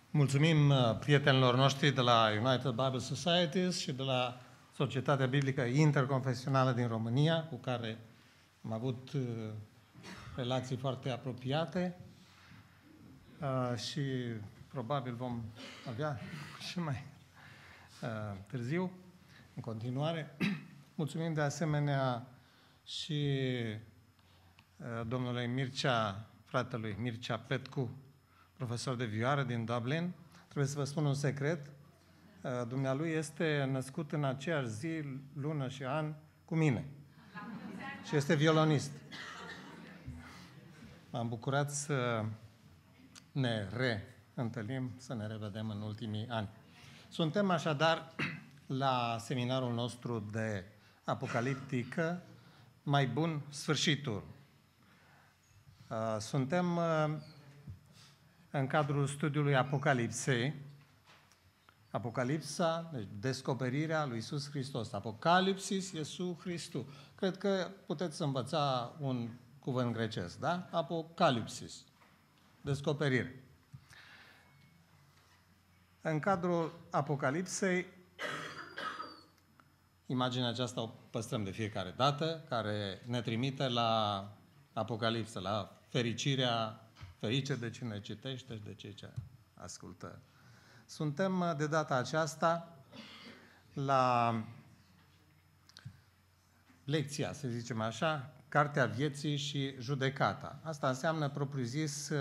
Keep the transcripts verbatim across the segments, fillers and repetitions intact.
Mulțumim prietenilor noștri de la United Bible Societies și de la Societatea Biblică Interconfesională din România, cu care am avut relații foarte apropiate și probabil vom avea și mai târziu, în continuare. Mulțumim de asemenea și domnului Mircea, fratelui Mircea Petcu, profesor de vioară din Dublin. Trebuie să vă spun un secret. Dumnealui este născut în aceeași zi, lună și an cu mine. Și este violonist. M-am bucurat să ne reîntâlnim, să ne revedem în ultimii ani. Suntem așadar la seminarul nostru de apocaliptică, Mai bun sfârșitul. Suntem în cadrul studiului Apocalipsei. Apocalipsa, deci descoperirea lui Iisus Hristos. Apocalipsis, Iisus Hristos. Cred că puteți învăța un cuvânt grecesc, da? Apocalipsis, descoperire. În cadrul Apocalipsei, imaginea aceasta o păstrăm de fiecare dată, care ne trimite la Apocalipsă, la fericirea, ferice de cine citește și de cei ce ascultă. Suntem de data aceasta la lecția, să zicem așa, Cartea Vieții și Judecata. Asta înseamnă, propriu-zis,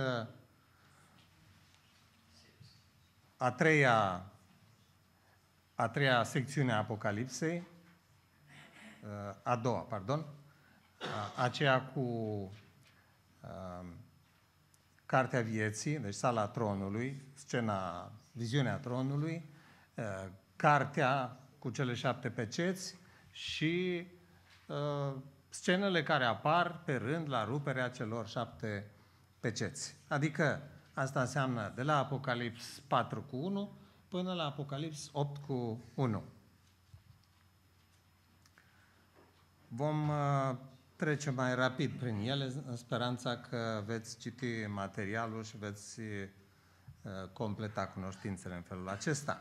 a treia, a treia secțiune a Apocalipsei, a doua, pardon, aceea cu Cartea Vieții, deci sala tronului, scena, viziunea tronului, cartea cu cele șapte peceți și uh, scenele care apar pe rând la ruperea celor șapte peceți. Adică asta înseamnă de la Apocalips patru cu unu până la Apocalips opt cu unu. Vom uh, trece mai rapid prin ele, în speranța că veți citi materialul și veți uh, completa cunoștințele în felul acesta.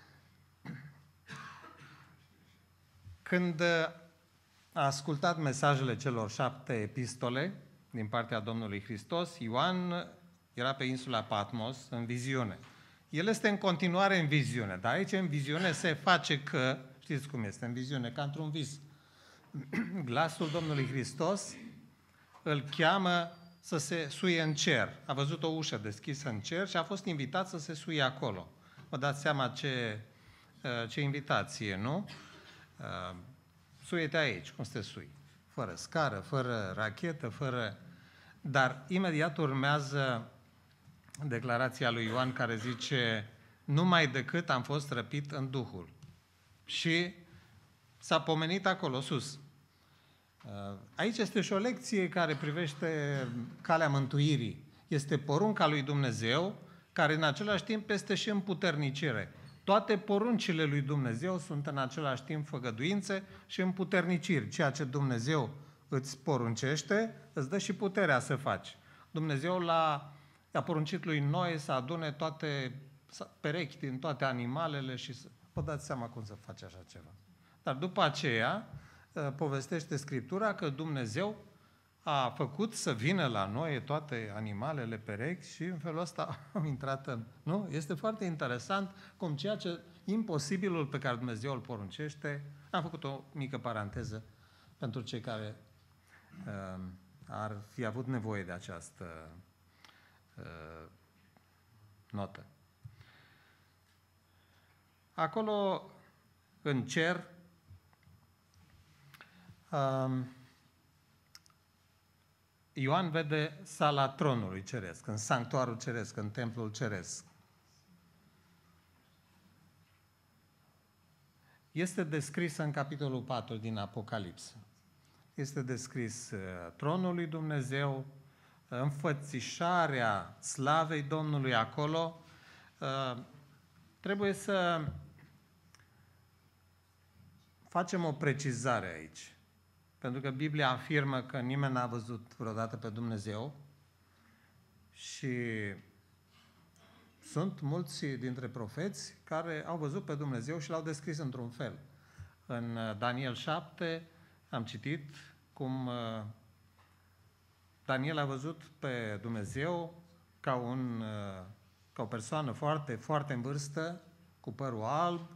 Când a ascultat mesajele celor șapte epistole din partea Domnului Hristos, Ioan era pe insula Patmos în viziune. El este în continuare în viziune, dar aici în viziune se face că, știți cum este, în viziune, ca într-un vis. Glasul Domnului Hristos îl cheamă să se suie în cer. A văzut o ușă deschisă în cer și a fost invitat să se suie acolo. Vă dați seama ce, ce invitație, nu? Suie-te aici, cum să te sui? Fără scară, fără rachetă, fără... Dar imediat urmează declarația lui Ioan care zice: numai decât am fost răpit în Duhul. Și s-a pomenit acolo sus. Aici este și o lecție care privește calea mântuirii. Este porunca lui Dumnezeu, care în același timp este și împuternicire. Toate poruncile lui Dumnezeu sunt în același timp făgăduințe și împuterniciri. Ceea ce Dumnezeu îți poruncește, îți dă și puterea să faci. Dumnezeu l-a, a poruncit lui Noe să adune toate perechi din toate animalele și să... Vă dați seama cum să faci așa ceva. Dar după aceea povestește Scriptura că Dumnezeu a făcut să vină la noi toate animalele perechi și în felul ăsta am intrat în... Nu? Este foarte interesant cum ceea ce imposibilul pe care Dumnezeu îl poruncește. Am făcut o mică paranteză pentru cei care uh, ar fi avut nevoie de această uh, notă. Acolo, în cer, uh, Ioan vede sala tronului ceresc, în sanctuarul ceresc, în templul ceresc. Este descrisă în capitolul patru din Apocalipsă. Este descris uh, tronul lui Dumnezeu, înfățișarea slavei Domnului acolo. Uh, trebuie să facem o precizare aici. Pentru că Biblia afirmă că nimeni n-a văzut vreodată pe Dumnezeu și sunt mulți dintre profeți care au văzut pe Dumnezeu și l-au descris într-un fel. În Daniel șapte am citit cum Daniel a văzut pe Dumnezeu ca, un, ca o persoană foarte, foarte în vârstă, cu părul alb,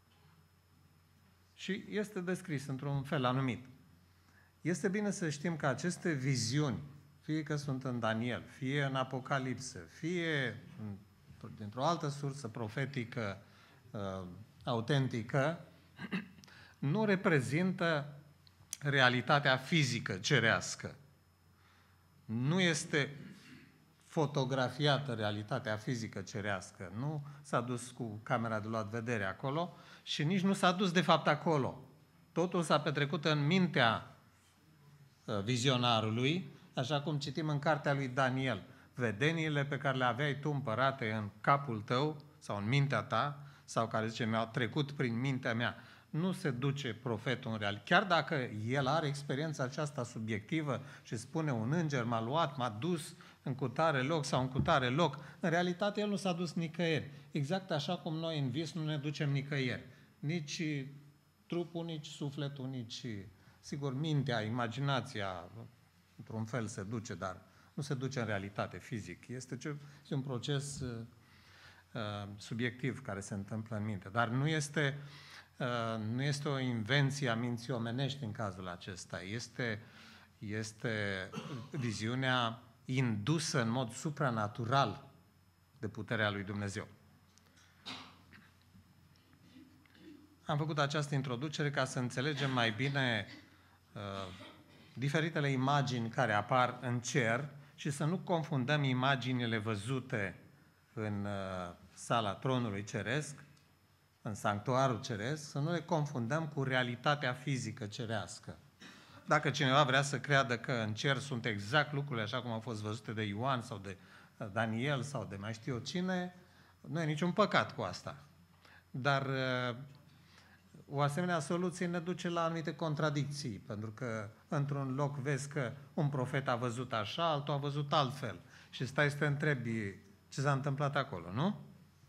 și este descris într-un fel anumit. Este bine să știm că aceste viziuni, fie că sunt în Daniel, fie în Apocalipsă, fie dintr-o altă sursă profetică uh, autentică, nu reprezintă realitatea fizică, cerească. Nu este fotografiată realitatea fizică cerească. Nu s-a dus cu camera de luat vedere acolo și nici nu s-a dus de fapt acolo. Totul s-a petrecut în mintea vizionarului, așa cum citim în cartea lui Daniel. Vedeniile pe care le aveai tu, împărate, în capul tău sau în mintea ta, sau care zice, mi-au trecut prin mintea mea, nu se duce profetul în real. Chiar dacă el are experiența aceasta subiectivă și spune un înger m-a luat, m-a dus în cutare loc sau în cutare loc, în realitate el nu s-a dus nicăieri. Exact așa cum noi în vis nu ne ducem nicăieri. Nici trupul, nici sufletul, nici, sigur, mintea, imaginația, într-un fel se duce, dar nu se duce în realitate, fizic. Este, ce, este un proces uh, subiectiv care se întâmplă în minte. Dar nu este, uh, nu este o invenție a minții omenești în cazul acesta. Este, este viziunea indusă în mod supranatural de puterea lui Dumnezeu. Am făcut această introducere ca să înțelegem mai bine uh, diferitele imagini care apar în cer și să nu confundăm imaginile văzute în uh, sala tronului ceresc, în sanctuarul ceresc, să nu le confundăm cu realitatea fizică cerească. Dacă cineva vrea să creadă că în cer sunt exact lucrurile așa cum au fost văzute de Ioan sau de Daniel sau de mai știu eu cine, nu e niciun păcat cu asta. Dar uh, o asemenea soluție ne duce la anumite contradicții, pentru că într-un loc vezi că un profet a văzut așa, altul a văzut altfel. Și stai să te întrebi ce s-a întâmplat acolo, nu?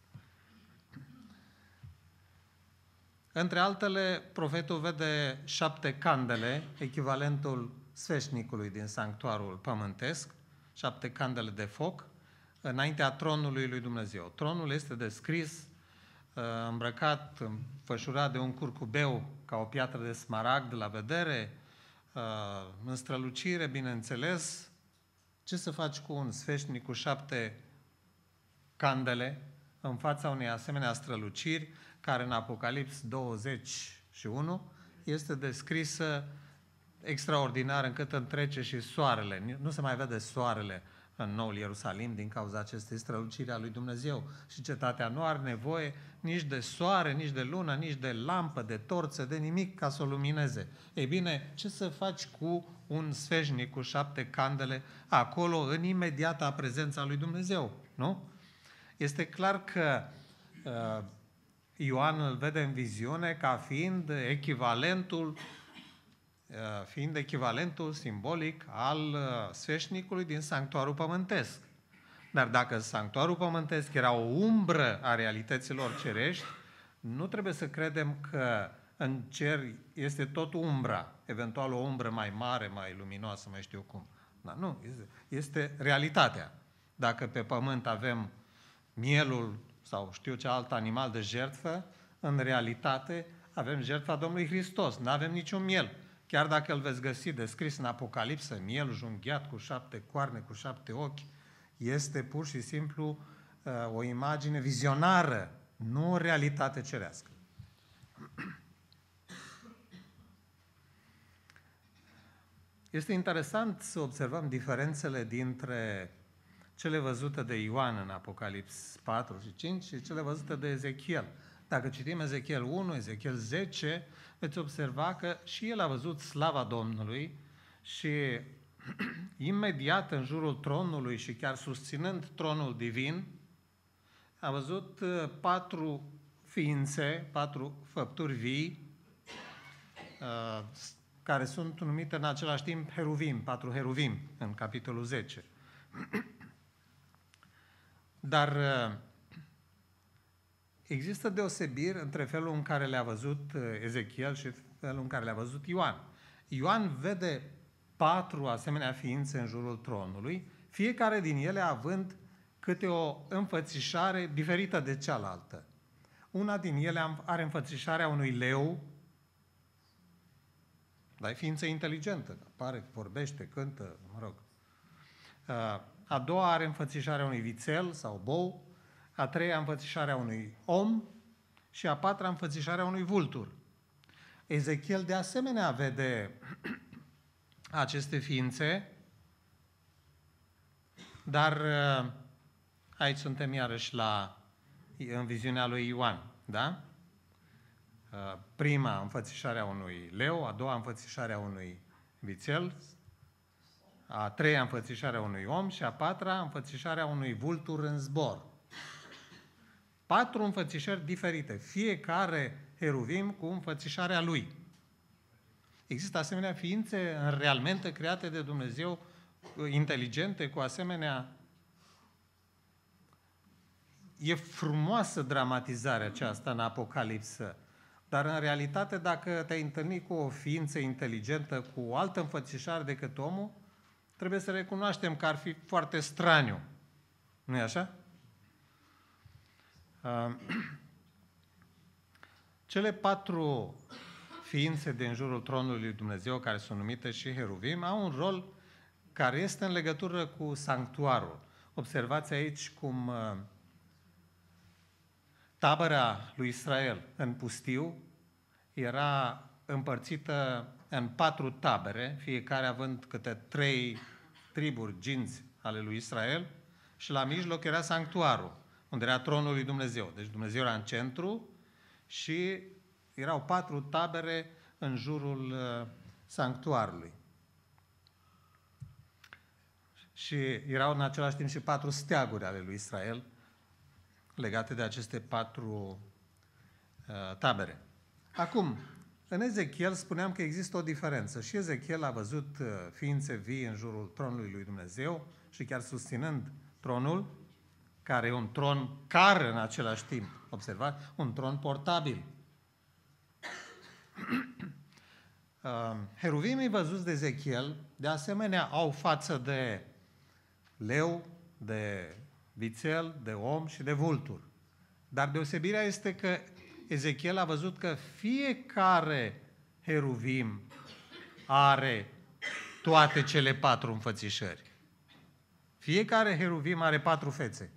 Între altele, profetul vede șapte candele, echivalentul sfeșnicului din sanctuarul pământesc, șapte candele de foc, înaintea tronului lui Dumnezeu. Tronul este descris îmbrăcat, înfășurat de un curcubeu ca o piatră de smaragd la vedere, în strălucire, bineînțeles. Ce să faci cu un sfeșnic cu șapte candele în fața unei asemenea străluciri, care în Apocalips douăzeci și unu este descrisă extraordinar încât întrece și soarele. Nu se mai vede soarele în Noul Ierusalim din cauza acestei străluciri a lui Dumnezeu. Și cetatea nu are nevoie nici de soare, nici de lună, nici de lampă, de torță, de nimic ca să o lumineze. Ei bine, ce să faci cu un sfeșnic cu șapte candele acolo în imediata prezența lui Dumnezeu, nu? Este clar că uh, Ioan îl vede în viziune ca fiind echivalentul fiind echivalentul simbolic al sfeșnicului din sanctuarul pământesc. Dar dacă sanctuarul pământesc era o umbră a realităților cerești, nu trebuie să credem că în cer este tot umbra, eventual o umbră mai mare, mai luminoasă, mai știu cum. Da, nu, este, este realitatea. Dacă pe pământ avem mielul sau știu ce alt animal de jertfă, în realitate avem jertfa Domnului Hristos, nu avem niciun miel. Chiar dacă îl veți găsi descris în Apocalipsă, miel junghiat cu șapte coarne, cu șapte ochi, este pur și simplu uh, o imagine vizionară, nu o realitate cerească. Este interesant să observăm diferențele dintre cele văzute de Ioan în Apocalips patru și cinci și cele văzute de Ezechiel. Dacă citim Ezechiel unu, Ezechiel zece, veți observa că și el a văzut slava Domnului și imediat în jurul tronului și chiar susținând tronul divin, a văzut patru ființe, patru făpturi vii, care sunt numite în același timp heruvim, patru heruvim, în capitolul zece. Dar există deosebiri între felul în care le-a văzut Ezechiel și felul în care le-a văzut Ioan. Ioan vede patru asemenea ființe în jurul tronului, fiecare din ele având câte o înfățișare diferită de cealaltă. Una din ele are înfățișarea unui leu, dar e ființă inteligentă, apare, vorbește, cântă, mă rog. A doua are înfățișarea unui vițel sau bou, a treia înfățișarea unui om și a patra înfățișarea unui vultur. Ezechiel de asemenea vede aceste ființe, dar aici suntem iarăși la, în viziunea lui Ioan, da? Prima înfățișarea unui leu, a doua înfățișarea unui vițel, a treia înfățișarea unui om și a patra înfățișarea unui vultur în zbor. Patru înfățișări diferite, fiecare heruvim cu înfățișarea lui. Există asemenea ființe realmente create de Dumnezeu, inteligente, cu asemenea... E frumoasă dramatizarea aceasta în Apocalipsă, dar în realitate dacă te-ai întâlnit cu o ființă inteligentă, cu o altă înfățișare decât omul, trebuie să recunoaștem că ar fi foarte straniu. Nu-i așa? Cele patru ființe din jurul tronului lui Dumnezeu, care sunt numite și heruvim, au un rol care este în legătură cu sanctuarul. Observați aici cum tabăra lui Israel în pustiu era împărțită în patru tabere, fiecare având câte trei triburi, ginți ale lui Israel, și la mijloc era sanctuarul, unde era tronul lui Dumnezeu. Deci Dumnezeu era în centru și erau patru tabere în jurul uh, sanctuarului. Și erau în același timp și patru steaguri ale lui Israel legate de aceste patru uh, tabere. Acum, în Ezechiel spuneam că există o diferență. Și Ezechiel a văzut uh, ființe vii în jurul tronului lui Dumnezeu și chiar susținând tronul, care e un tron car în același timp. Observați? Un tron portabil. uh, heruvimii văzuți de Ezechiel, de asemenea, au față de leu, de vițel, de om și de vultur. Dar deosebirea este că Ezechiel a văzut că fiecare heruvim are toate cele patru înfățișări. Fiecare heruvim are patru fețe.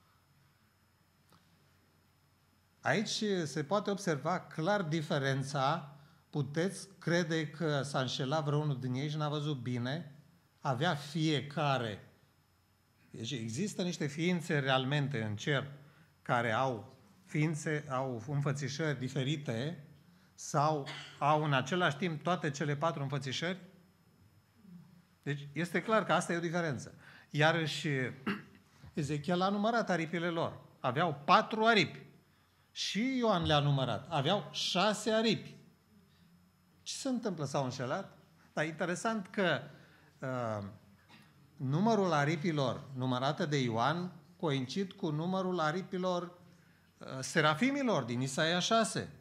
Aici se poate observa clar diferența. Puteți crede că s-a înșelat vreunul din ei și n-a văzut bine. Avea fiecare. Deci există niște ființe realmente în cer care au ființe, au înfățișări diferite sau au în același timp toate cele patru înfățișări? Deci este clar că asta e o diferență. Iarăși Ezechiel a numărat aripile lor. Aveau patru aripi. Și Ioan le-a numărat. Aveau șase aripi. Ce se întâmplă? S-au înșelat? Dar interesant că uh, numărul aripilor numărate de Ioan coincid cu numărul aripilor uh, serafimilor din Isaia șase.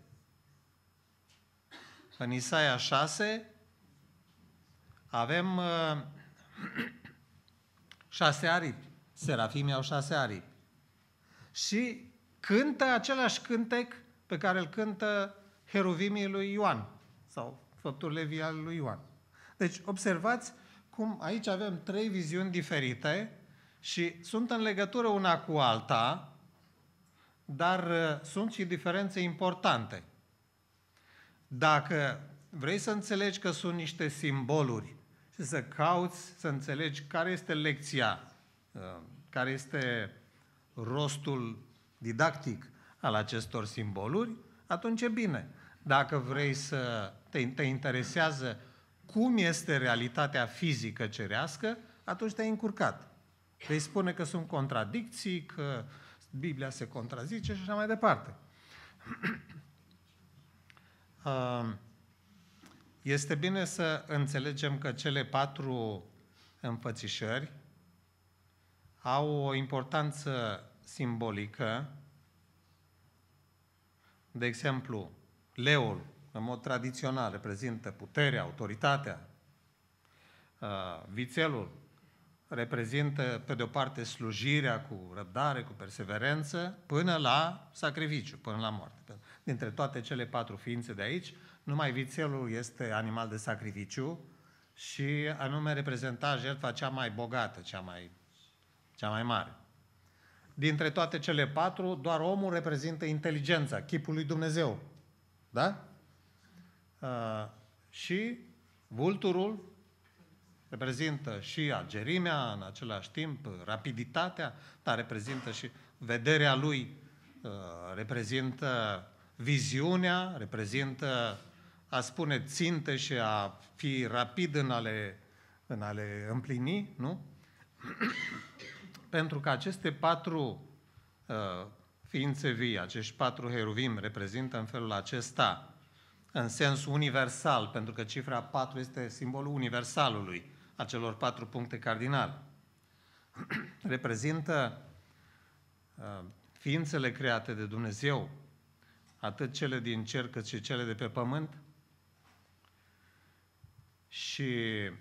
În Isaia șase avem uh, șase aripi. Serafimii au șase aripi. Și cântă același cântec pe care îl cântă heruvimii lui Ioan sau făpturile vii ale lui Ioan. Deci observați cum aici avem trei viziuni diferite și sunt în legătură una cu alta, dar uh, sunt și diferențe importante. Dacă vrei să înțelegi că sunt niște simboluri și să cauți să înțelegi care este lecția, uh, care este rostul didactic al acestor simboluri, atunci e bine. Dacă vrei să te, te interesează cum este realitatea fizică cerească, atunci te-ai încurcat. Vei spune că sunt contradicții, că Biblia se contrazice și așa mai departe. Este bine să înțelegem că cele patru înfățișări au o importanță simbolică De exemplu, leul, în mod tradițional, reprezintă puterea, autoritatea. Vițelul reprezintă, pe de o parte, slujirea cu răbdare, cu perseverență, până la sacrificiu, până la moarte. Dintre toate cele patru ființe de aici, numai vițelul este animal de sacrificiu și anume reprezenta jertfa cea mai bogată, cea mai, cea mai mare. Dintre toate cele patru, doar omul reprezintă inteligența, chipul lui Dumnezeu. Da? Uh, și vulturul reprezintă și agerimea, în același timp, rapiditatea, dar reprezintă și vederea lui, uh, reprezintă viziunea, reprezintă a spune ținte și a fi rapid în a le, în a le împlini, nu? Pentru că aceste patru uh, ființe vii, acești patru heruvim reprezintă în felul acesta, în sens universal, pentru că cifra patru este simbolul universalului, a celor patru puncte cardinale. Reprezintă uh, ființele create de Dumnezeu, atât cele din cer cât și cele de pe pământ. Și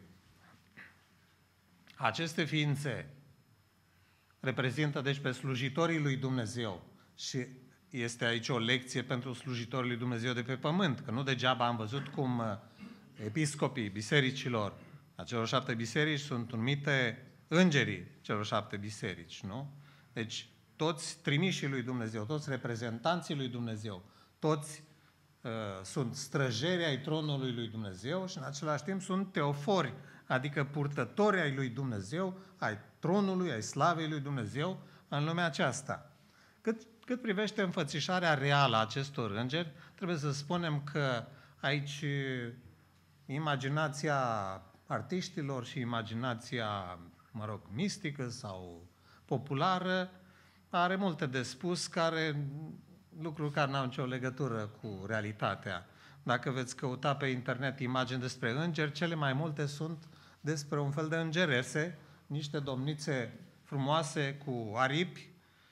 aceste ființe reprezintă deci pe slujitorii lui Dumnezeu și este aici o lecție pentru slujitorii lui Dumnezeu de pe pământ, că nu degeaba am văzut cum episcopii bisericilor, a celor șapte biserici, sunt numite îngerii celor șapte biserici, nu? Deci toți trimișii lui Dumnezeu, toți reprezentanții lui Dumnezeu, toți uh, sunt străjeri ai tronului lui Dumnezeu și în același timp sunt teofori, adică purtători ai lui Dumnezeu, ai tronului, ai slavei lui Dumnezeu în lumea aceasta. Cât, cât privește înfățișarea reală a acestor îngeri, trebuie să spunem că aici imaginația artiștilor și imaginația, mă rog, mistică sau populară are multe de spus, care, lucruri care n-au nicio legătură cu realitatea. Dacă veți căuta pe internet imagini despre îngeri, cele mai multe sunt despre un fel de îngerese, niște domnițe frumoase cu aripi,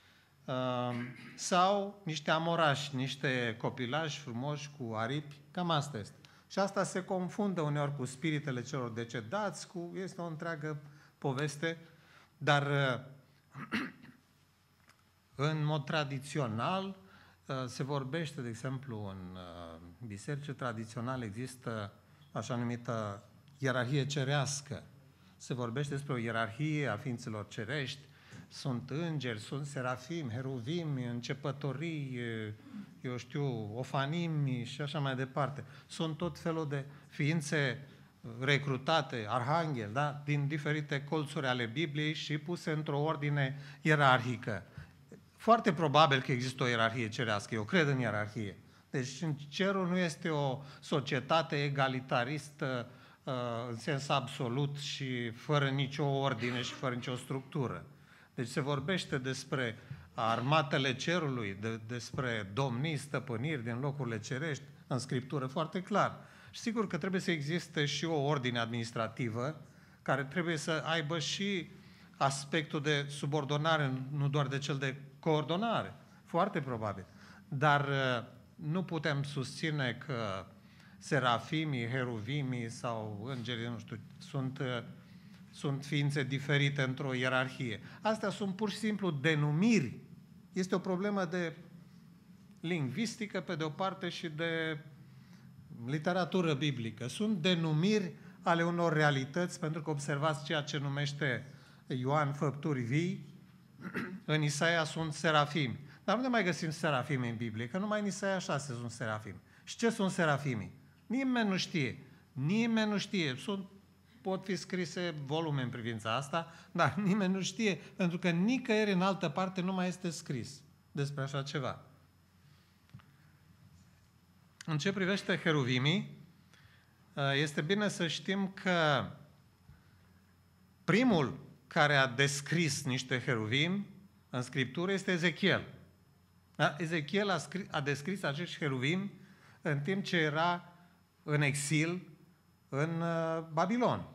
sau niște amorași, niște copilași frumoși cu aripi, cam asta este. Și asta se confundă uneori cu spiritele celor decedați, cu, este o întreagă poveste, dar în mod tradițional se vorbește, de exemplu, în biserici tradiționale există așa numită ierarhie cerească. Se vorbește despre o ierarhie a ființelor cerești, sunt îngeri, sunt serafimi, heruvimi, începătorii, eu știu, ofanimi și așa mai departe. Sunt tot felul de ființe recrutate, arhanghel, da? Din diferite colțuri ale Bibliei și puse într-o ordine ierarhică. Foarte probabil că există o ierarhie cerească, eu cred în ierarhie. Deci în cerul nu este o societate egalitaristă în sens absolut și fără nicio ordine și fără nicio structură. Deci se vorbește despre armatele cerului, de, despre domnii, stăpâniri din locurile cerești, în Scriptură foarte clar. Și sigur că trebuie să existe și o ordine administrativă care trebuie să aibă și aspectul de subordonare, nu doar de cel de coordonare. Foarte probabil. Dar nu putem susține că serafimii, heruvimii sau îngerii, nu știu, sunt... sunt ființe diferite într-o ierarhie. Astea sunt pur și simplu denumiri. Este o problemă de lingvistică, pe de o parte, și de literatură biblică. Sunt denumiri ale unor realități, pentru că observați ceea ce numește Ioan făpturi vii, în Isaia sunt serafimi. Dar unde mai găsim serafimi în Biblie? Că numai în Isaia șase sunt serafimi. Și ce sunt serafimii? Nimeni nu știe. Nimeni nu știe. Sunt Pot fi scrise volume în privința asta, dar nimeni nu știe, pentru că nicăieri în altă parte nu mai este scris despre așa ceva. În ce privește heruvimii, este bine să știm că primul care a descris niște heruvimi în Scriptură este Ezechiel. Da? Ezechiel a, scris, a descris acești heruvimi în timp ce era în exil în Babilon.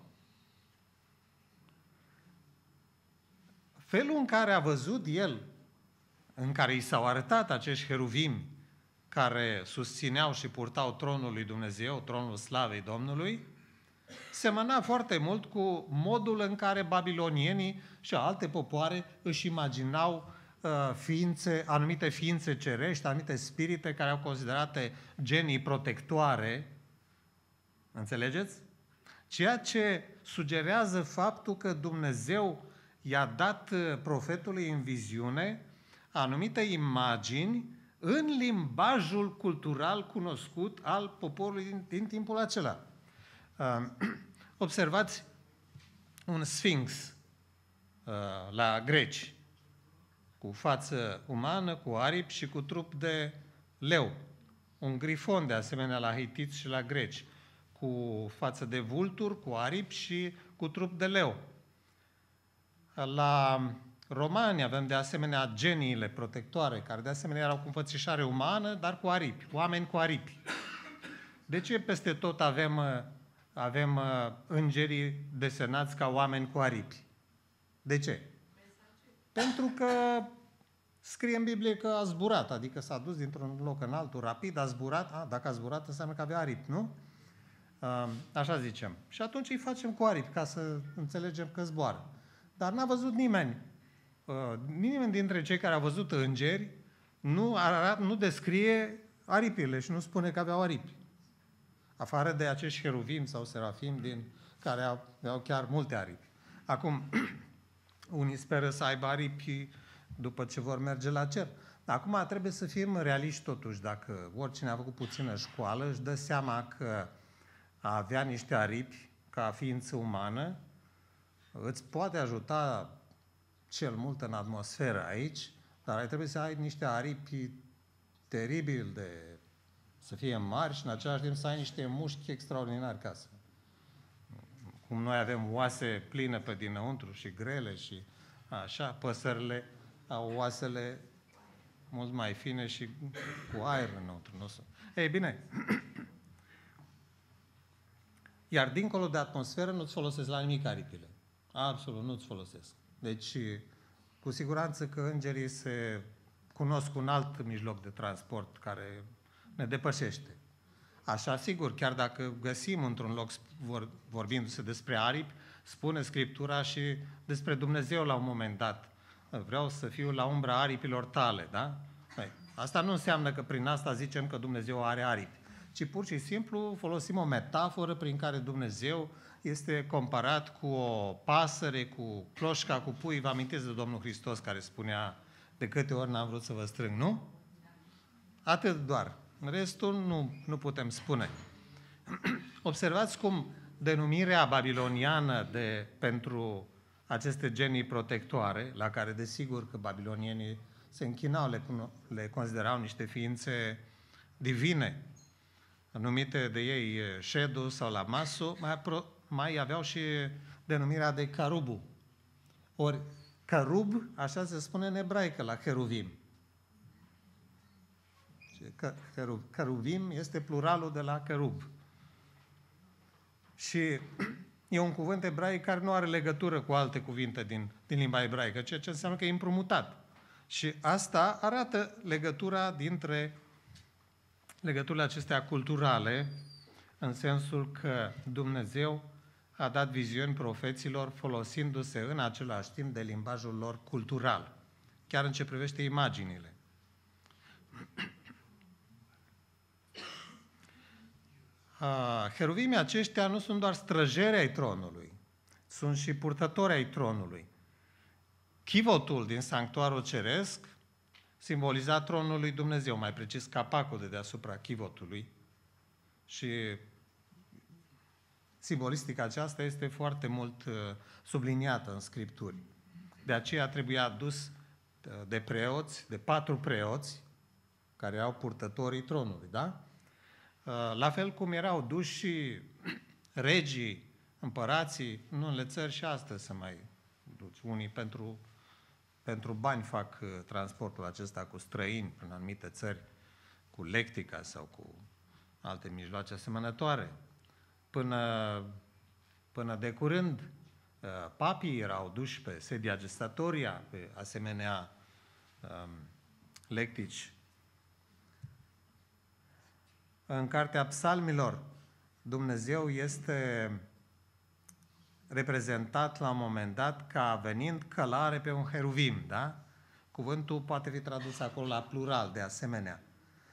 Felul în care a văzut el, în care i s-au arătat acești heruvimi care susțineau și purtau tronul lui Dumnezeu, tronul slavei Domnului, semăna foarte mult cu modul în care babilonienii și alte popoare își imaginau uh, ființe, anumite ființe cerești, anumite spirite care au considerate genii protectoare. Înțelegeți? Ceea ce sugerează faptul că Dumnezeu i-a dat profetului în viziune anumite imagini în limbajul cultural cunoscut al poporului din, din timpul acela. Uh, observați un sfinx uh, la greci, cu față umană, cu aripi și cu trup de leu. Un grifon, de asemenea, la hitiți și la greci, cu față de vultur, cu aripi și cu trup de leu. La romani avem de asemenea geniile protectoare, care de asemenea erau cu înfățișare umană, dar cu aripi, oameni cu aripi. De ce peste tot avem, avem îngerii desenați ca oameni cu aripi? De ce? Pentru că scrie în Biblie că a zburat, adică s-a dus dintr-un loc în altul rapid, a zburat, a, dacă a zburat înseamnă că avea aripi, nu? Așa zicem. Și atunci îi facem cu aripi, ca să înțelegem că zboară. Dar n-a văzut nimeni. Nimeni dintre cei care au văzut îngeri nu, arat, nu descrie aripile și nu spune că aveau aripi. Afară de acești heruvim sau serafim din care aveau chiar multe aripi. Acum, unii speră să aibă aripi după ce vor merge la cer. Acum trebuie să fim realiști totuși. Dacă oricine a făcut puțină școală își dă seama că a avea niște aripi ca ființă umană îți poate ajuta cel mult în atmosferă aici, dar ai trebuie să ai niște aripi teribil de să fie mari și în același timp să ai niște mușchi extraordinari ca să... Cum noi avem oase pline pe dinăuntru și grele și așa, păsările au oasele mult mai fine și cu aer înăuntru. Nu sunt. Ei bine, iar dincolo de atmosferă nu-ți folosesc la nimic aripile. Absolut, nu-ți folosesc. Deci, cu siguranță că îngerii se cunosc un alt mijloc de transport care ne depășește. Așa, sigur, chiar dacă găsim într-un loc vorbindu-se despre aripi, spune Scriptura și despre Dumnezeu la un moment dat. Vreau să fiu la umbra aripilor tale, da? Asta nu înseamnă că prin asta zicem că Dumnezeu are aripi, ci pur și simplu folosim o metaforă prin care Dumnezeu este comparat cu o pasăre, cu cloșca, cu pui. Vă amintiți de Domnul Hristos care spunea: de câte ori n-am vrut să vă strâng, nu? Atât doar. În restul nu, nu putem spune. Observați cum denumirea babiloniană de, pentru aceste genii protectoare, la care desigur că babilonienii se închinau, le, le considerau niște ființe divine, numite de ei Shedu sau Lamasu, mai, pro, mai aveau și denumirea de Carubu. Ori Carub, așa se spune în ebraică la Heruvim. Caruvim este pluralul de la Carub. Și e un cuvânt ebraic care nu are legătură cu alte cuvinte din, din limba ebraică, ceea ce înseamnă că e împrumutat. Și asta arată legătura dintre legăturile acestea culturale, în sensul că Dumnezeu a dat viziuni profeților folosindu-se în același timp de limbajul lor cultural, chiar în ce privește imaginile. Heruvimii aceștia nu sunt doar străjeri ai tronului, sunt și purtători ai tronului. Chivotul din sanctuarul ceresc simboliza tronul lui Dumnezeu, mai precis capacul de deasupra chivotului. Și simbolistica aceasta este foarte mult subliniată în Scripturi. De aceea trebuia adus de preoți, de patru preoți, care erau purtătorii tronului, da? La fel cum erau duși și regii, împărații, în unele țări și astăzi se mai duci. Unii pentru, pentru bani fac transportul acesta cu străini în anumite țări, cu lectica sau cu alte mijloace asemănătoare. Până, până de curând, papii erau duși pe sedia gestatoria, pe asemenea um, lectici. În Cartea Psalmilor, Dumnezeu este reprezentat la un moment dat ca venind călare pe un heruvim, da? Cuvântul poate fi tradus acolo la plural, de asemenea.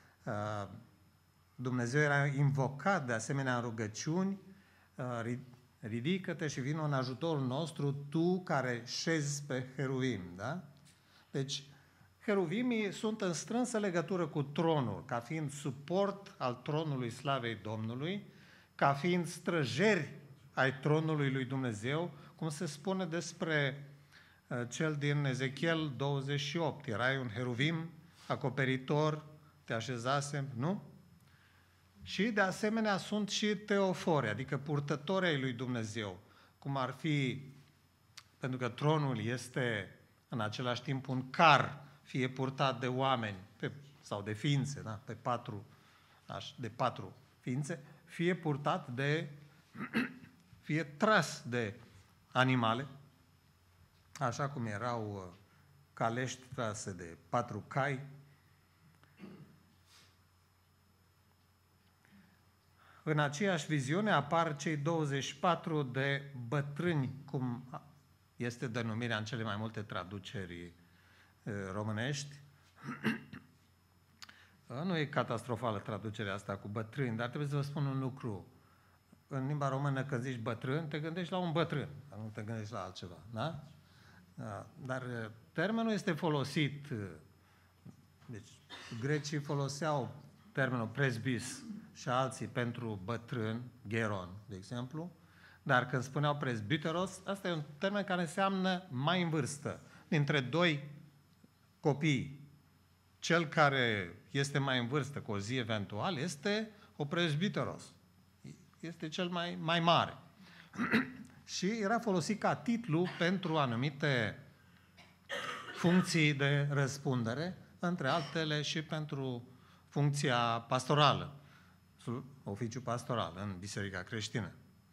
Dumnezeu era invocat de asemenea în rugăciuni, ridică-te și vină în ajutorul nostru, tu care șezi pe heruvim, da? Deci, heruvimii sunt în strânsă legătură cu tronul, ca fiind suport al tronului slavei Domnului, ca fiind străjeri ai tronului lui Dumnezeu, cum se spune despre uh, cel din Ezechiel douăzeci și opt. Erai un heruvim acoperitor, te așezasem, nu? Și de asemenea sunt și teofori, adică purtători ai lui Dumnezeu, cum ar fi, pentru că tronul este în același timp un car, fie purtat de oameni pe, sau de ființe, da? Pe patru, aș, de patru ființe, fie purtat de, fie tras de animale, așa cum erau calești trase de patru cai. În aceeași viziune apar cei douăzeci și patru de bătrâni, cum este denumirea în cele mai multe traduceri românești. Nu e catastrofală traducerea asta cu bătrâni, dar trebuie să vă spun un lucru. În limba română, când zici bătrân, te gândești la un bătrân, nu te gândești la altceva. Da? Dar termenul este folosit, deci grecii foloseau termenul presbis și alții pentru bătrân, geron, de exemplu, dar când spuneau presbiteros, asta e un termen care înseamnă mai în vârstă. Dintre doi copii, cel care este mai în vârstă cu o zi eventual este o presbiteros. Este cel mai, mai mare. Și era folosit ca titlu pentru anumite funcții de răspundere, între altele și pentru funcția pastorală, oficiul pastoral în Biserica Creștină.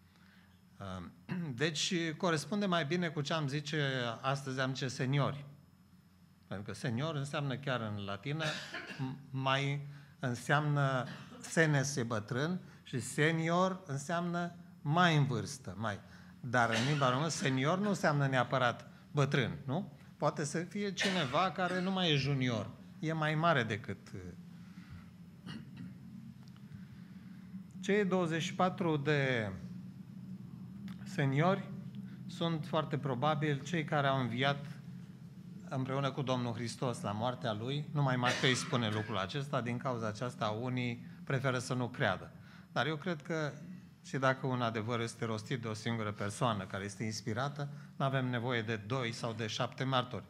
Deci corespunde mai bine cu ce am zice astăzi, am zice seniori. Pentru că senior înseamnă chiar în latină, mai înseamnă senes e bătrân și senior înseamnă mai în vârstă. Mai. Dar în limba română senior nu înseamnă neapărat bătrân, nu? Poate să fie cineva care nu mai e junior, e mai mare decât. Cei douăzeci și patru de seniori sunt foarte probabil cei care au înviat împreună cu Domnul Hristos la moartea Lui. Numai Matei spune lucrul acesta, din cauza aceasta unii preferă să nu creadă. Dar eu cred că și dacă un adevăr este rostit de o singură persoană care este inspirată, nu avem nevoie de doi sau de șapte martori.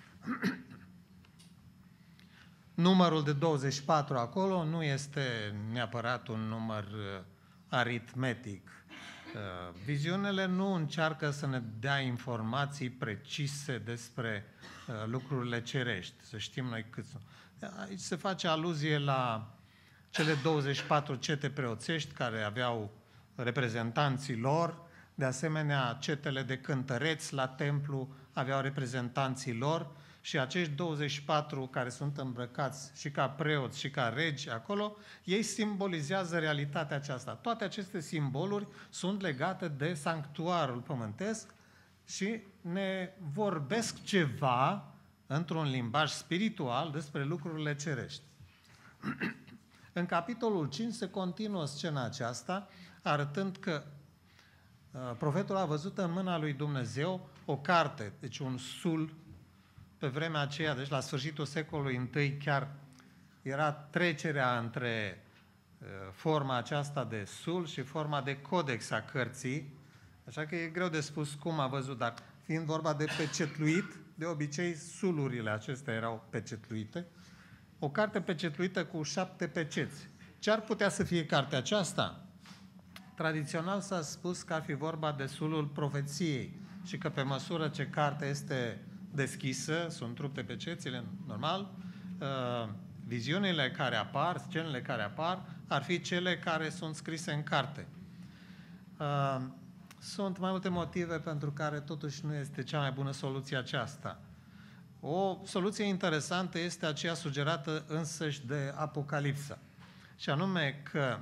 Numărul de douăzeci și patru acolo nu este neapărat un număr aritmetic. Viziunile nu încearcă să ne dea informații precise despre lucrurile cerești, să știm noi cât sunt. Aici se face aluzie la cele douăzeci și patru cete preoțești care aveau reprezentanții lor, de asemenea cetele de cântăreți la templu aveau reprezentanții lor și acești douăzeci și patru care sunt îmbrăcați și ca preoți și ca regi acolo, ei simbolizează realitatea aceasta. Toate aceste simboluri sunt legate de sanctuarul pământesc și ne vorbesc ceva într-un limbaj spiritual despre lucrurile cerești. În capitolul cinci se continuă scena aceasta, arătând că uh, profetul a văzut în mâna lui Dumnezeu o carte, deci un sul. Pe vremea aceea, deci la sfârșitul secolului întâi, chiar era trecerea între uh, forma aceasta de sul și forma de codex a cărții, așa că e greu de spus cum a văzut, dar fiind vorba de pecetluit, de obicei sulurile acestea erau pecetluite, o carte pecetluită cu șapte peceți. Ce ar putea să fie cartea aceasta? Tradițional s-a spus că ar fi vorba de sulul profeției și că pe măsură ce cartea este deschisă, sunt rupte pecețile, normal, uh, viziunile care apar, scenele care apar, ar fi cele care sunt scrise în carte. Uh, sunt mai multe motive pentru care totuși nu este cea mai bună soluție aceasta. O soluție interesantă este aceea sugerată însăși de Apocalipsa. și anume că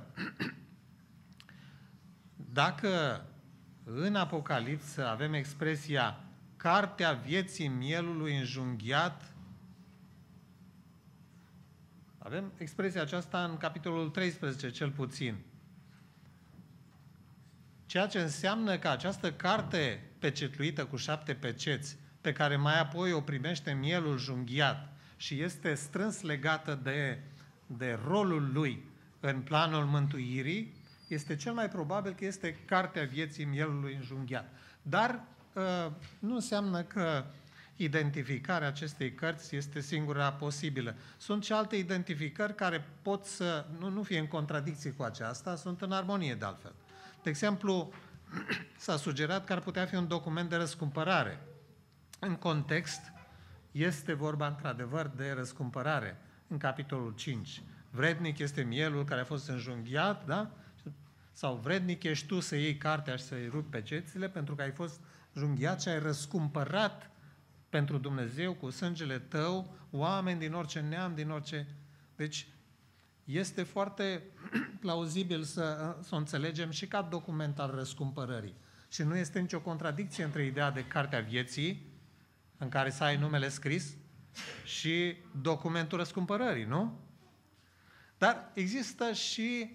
dacă în Apocalipsă avem expresia cartea vieții mielului înjunghiat, avem expresia aceasta în capitolul treisprezece, cel puțin. Ceea ce înseamnă că această carte pecetluită cu șapte peceți, pe care mai apoi o primește mielul junghiat și este strâns legată de, de rolul lui în planul mântuirii, este cel mai probabil că este cartea vieții mielului înjunghiat. Dar uh, nu înseamnă că identificarea acestei cărți este singura posibilă. Sunt și alte identificări care pot să nu, nu fie în contradicție cu aceasta, sunt în armonie de altfel. De exemplu, s-a sugerat că ar putea fi un document de răscumpărare. În context, este vorba într-adevăr de răscumpărare. În capitolul cinci. Vrednic este mielul care a fost înjunghiat, da? Sau vrednic ești tu să iei cartea și să-i rupi pecețile pentru că ai fost junghiat și ai răscumpărat pentru Dumnezeu cu sângele tău oameni din orice neam, din orice... Deci, este foarte plauzibil să, să o înțelegem și ca document al răscumpărării. Și nu este nicio contradicție între ideea de cartea vieții, în care să ai numele scris, și documentul răscumpărării, nu? Dar există și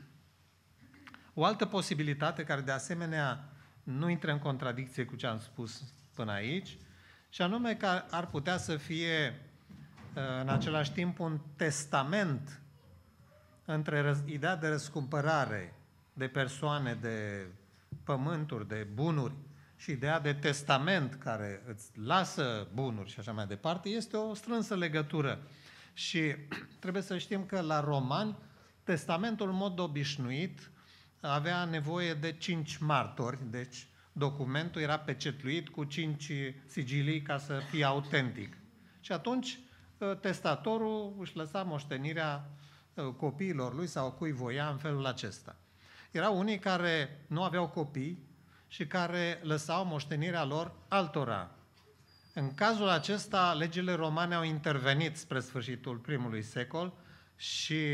o altă posibilitate care de asemenea nu intră în contradicție cu ce am spus până aici, și anume că ar putea să fie în același timp un testament între ideea de răscumpărare de persoane, de pământuri, de bunuri și ideea de testament care îți lasă bunuri și așa mai departe, este o strânsă legătură. Și trebuie să știm că la romani, testamentul în mod obișnuit avea nevoie de cinci martori, deci documentul era pecetluit cu cinci sigilii ca să fie autentic. Și atunci testatorul își lăsa moștenirea copiilor lui sau cui voia în felul acesta. Erau unii care nu aveau copii și care lăsau moștenirea lor altora. În cazul acesta, legile romane au intervenit spre sfârșitul primului secol și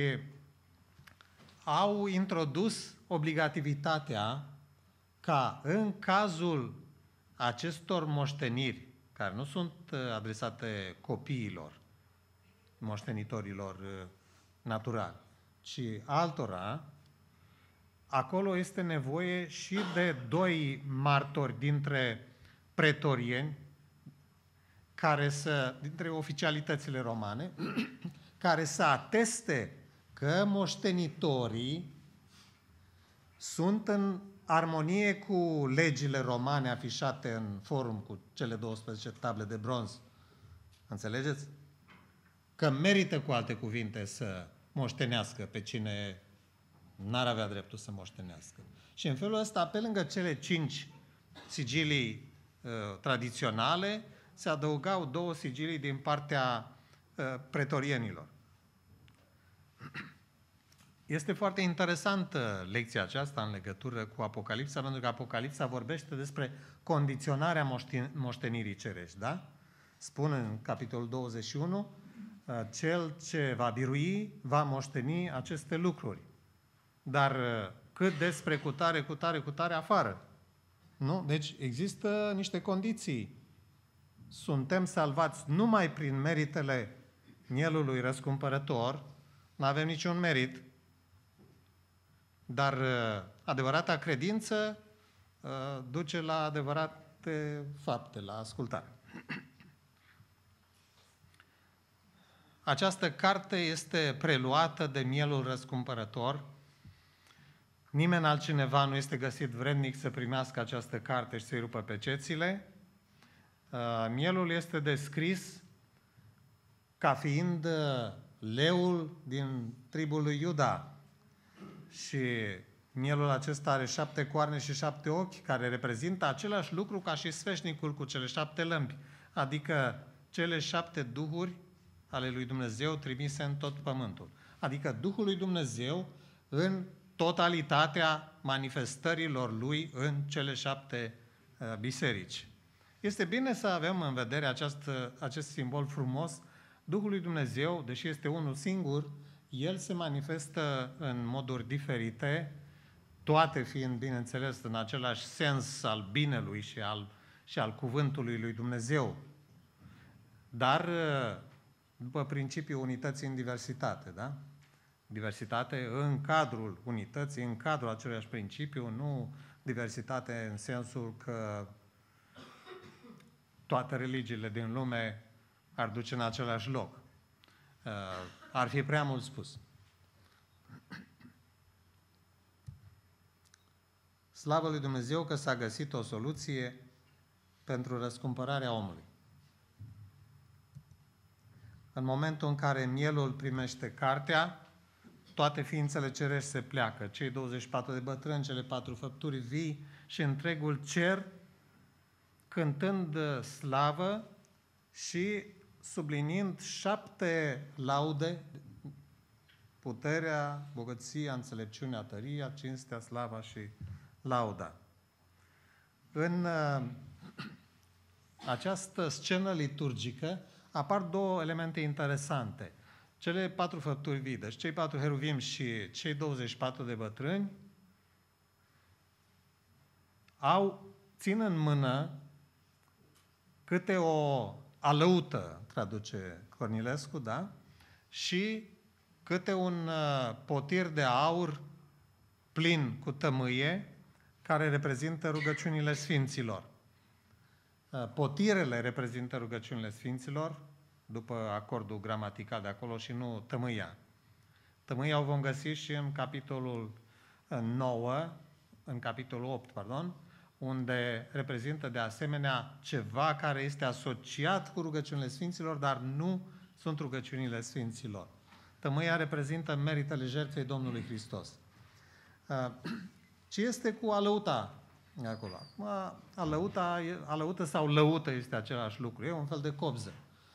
au introdus obligativitatea ca în cazul acestor moșteniri, care nu sunt adresate copiilor, moștenitorilor naturali, ci altora, acolo este nevoie și de doi martori dintre pretorieni, care să, dintre oficialitățile romane, care să ateste că moștenitorii sunt în armonie cu legile romane afișate în forum cu cele douăsprezece table de bronz. Înțelegeți? Că merită, cu alte cuvinte, să moștenească pe cine n-ar avea dreptul să moștenească. Și în felul ăsta, pe lângă cele cinci sigilii uh, tradiționale, se adăugau două sigilii din partea uh, pretorienilor. Este foarte interesantă lecția aceasta în legătură cu Apocalipsa, pentru că Apocalipsa vorbește despre condiționarea moștenirii cerești, da? Spune în capitolul douăzeci și unu, cel ce va birui va moșteni aceste lucruri. Dar cât despre cutare, cutare, cutare afară. Nu? Deci există niște condiții. Suntem salvați numai prin meritele mielului răscumpărător, nu avem niciun merit, dar adevărata credință duce la adevărate fapte, la ascultare. Această carte este preluată de mielul răscumpărător. Nimeni altcineva nu este găsit vrednic să primească această carte și să-i rupă pecețile. Mielul este descris ca fiind leul din tribul lui Iuda. Și mielul acesta are șapte coarne și șapte ochi, care reprezintă același lucru ca și sfeșnicul cu cele șapte lămpi, adică cele șapte duhuri ale lui Dumnezeu trimise în tot pământul. Adică Duhul lui Dumnezeu în totalitatea manifestărilor lui în cele șapte uh, biserici. Este bine să avem în vedere acest, acest simbol frumos. Duhul lui Dumnezeu, deși este unul singur, El se manifestă în moduri diferite, toate fiind, bineînțeles, în același sens al binelui și al, și al cuvântului lui Dumnezeu. Dar după principiul unității în diversitate, da? Diversitate în cadrul unității, în cadrul aceluiași principiu, nu diversitate în sensul că toate religiile din lume ar duce în același loc. Ar fi prea mult spus. Slavă lui Dumnezeu că s-a găsit o soluție pentru răscumpărarea omului. În momentul în care mielul primește cartea, toate ființele cerești se pleacă. Cei douăzeci și patru de bătrâni, cele patru făpturi vii și întregul cer, cântând slavă și subliniind șapte laude: puterea, bogăția, înțelepciunea, tăria, cinstea, slava și lauda. În uh, această scenă liturgică apar două elemente interesante. Cele patru făpturi vii, deci cei patru heruvim și cei douăzeci și patru de bătrâni, au, țin în mână câte o alăută, traduce Cornilescu, da? Și câte un uh, potir de aur plin cu tămâie, care reprezintă rugăciunile sfinților. Uh, potirele reprezintă rugăciunile sfinților, după acordul gramatical de acolo, și nu tămâia. Tămâia o vom găsi și în capitolul nouă, în capitolul opt, pardon, unde reprezintă de asemenea ceva care este asociat cu rugăciunile sfinților, dar nu sunt rugăciunile sfinților. Tămâia reprezintă meritele jertfei Domnului Hristos. Ce este cu alăuta acolo? Alăuta, alăută sau lăută este același lucru. E un fel de copză.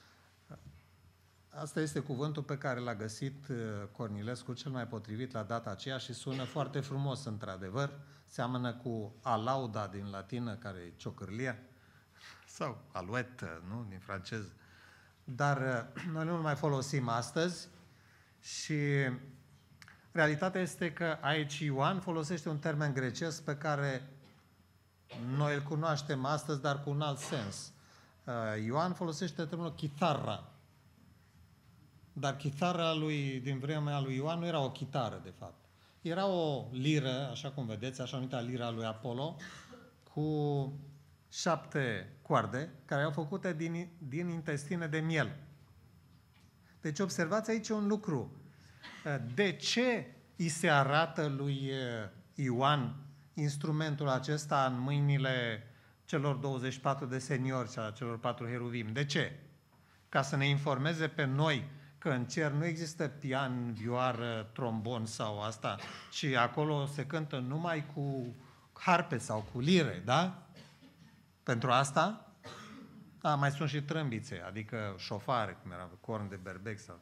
Asta este cuvântul pe care l-a găsit Cornilescu cel mai potrivit la data aceea și sună foarte frumos, într-adevăr. Seamănă cu alauda din latină, care e ciocârlia, sau aluetă, nu? Din franceză. Dar noi nu-l mai folosim astăzi și realitatea este că aici Ioan folosește un termen grecesc pe care noi îl cunoaștem astăzi, dar cu un alt sens. Ioan folosește termenul chitarra. Dar chitara lui, din vremea lui Ioan, nu era o chitară, de fapt. Era o liră, așa cum vedeți, așa numită lira lui Apollo, cu șapte coarde, care erau făcute din, din intestine de miel. Deci observați aici un lucru. De ce îi se arată lui Ioan instrumentul acesta în mâinile celor douăzeci și patru de seniori și a celor patru heruvim? De ce? Ca să ne informeze pe noi că în cer nu există pian, vioară, trombon sau asta, ci acolo se cântă numai cu harpe sau cu lire, da? Pentru asta? Da, mai sunt și trâmbițe, adică șofare, cum era, corn de berbec sau...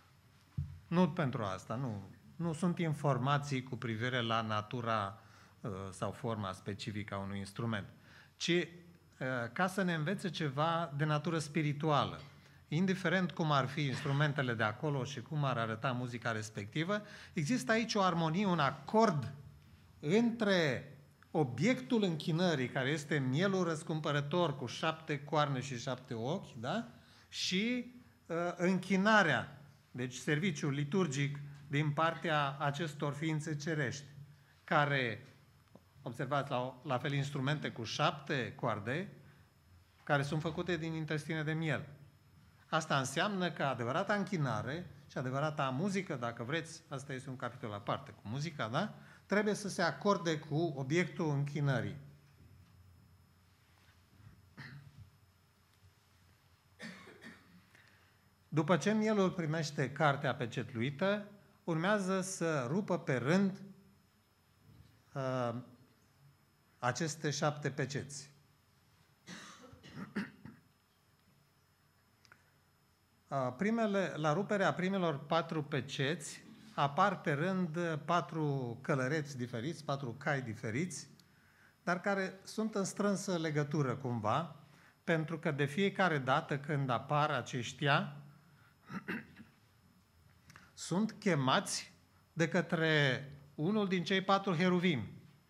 Nu pentru asta, nu. Nu sunt informații cu privire la natura uh, sau forma specifică a unui instrument, ci uh, ca să ne învețe ceva de natură spirituală. Indiferent cum ar fi instrumentele de acolo și cum ar arăta muzica respectivă, există aici o armonie, un acord între obiectul închinării, care este mielul răscumpărător cu șapte coarne și șapte ochi, da? Și uh, închinarea, deci serviciul liturgic din partea acestor ființe cerești, care, observați, la, la fel instrumente cu șapte coarde, care sunt făcute din intestine de miel. Asta înseamnă că adevărata închinare și adevărata muzică, dacă vreți, asta este un capitol aparte cu muzica, da? Trebuie să se acorde cu obiectul închinării. După ce mielul primește cartea pecetluită, urmează să rupă pe rând uh, aceste șapte peceți. Primele, la ruperea primelor patru peceți apar pe rând patru călăreți diferiți, patru cai diferiți, dar care sunt în strânsă legătură cumva, pentru că de fiecare dată când apar aceștia, sunt chemați de către unul din cei patru heruvimi.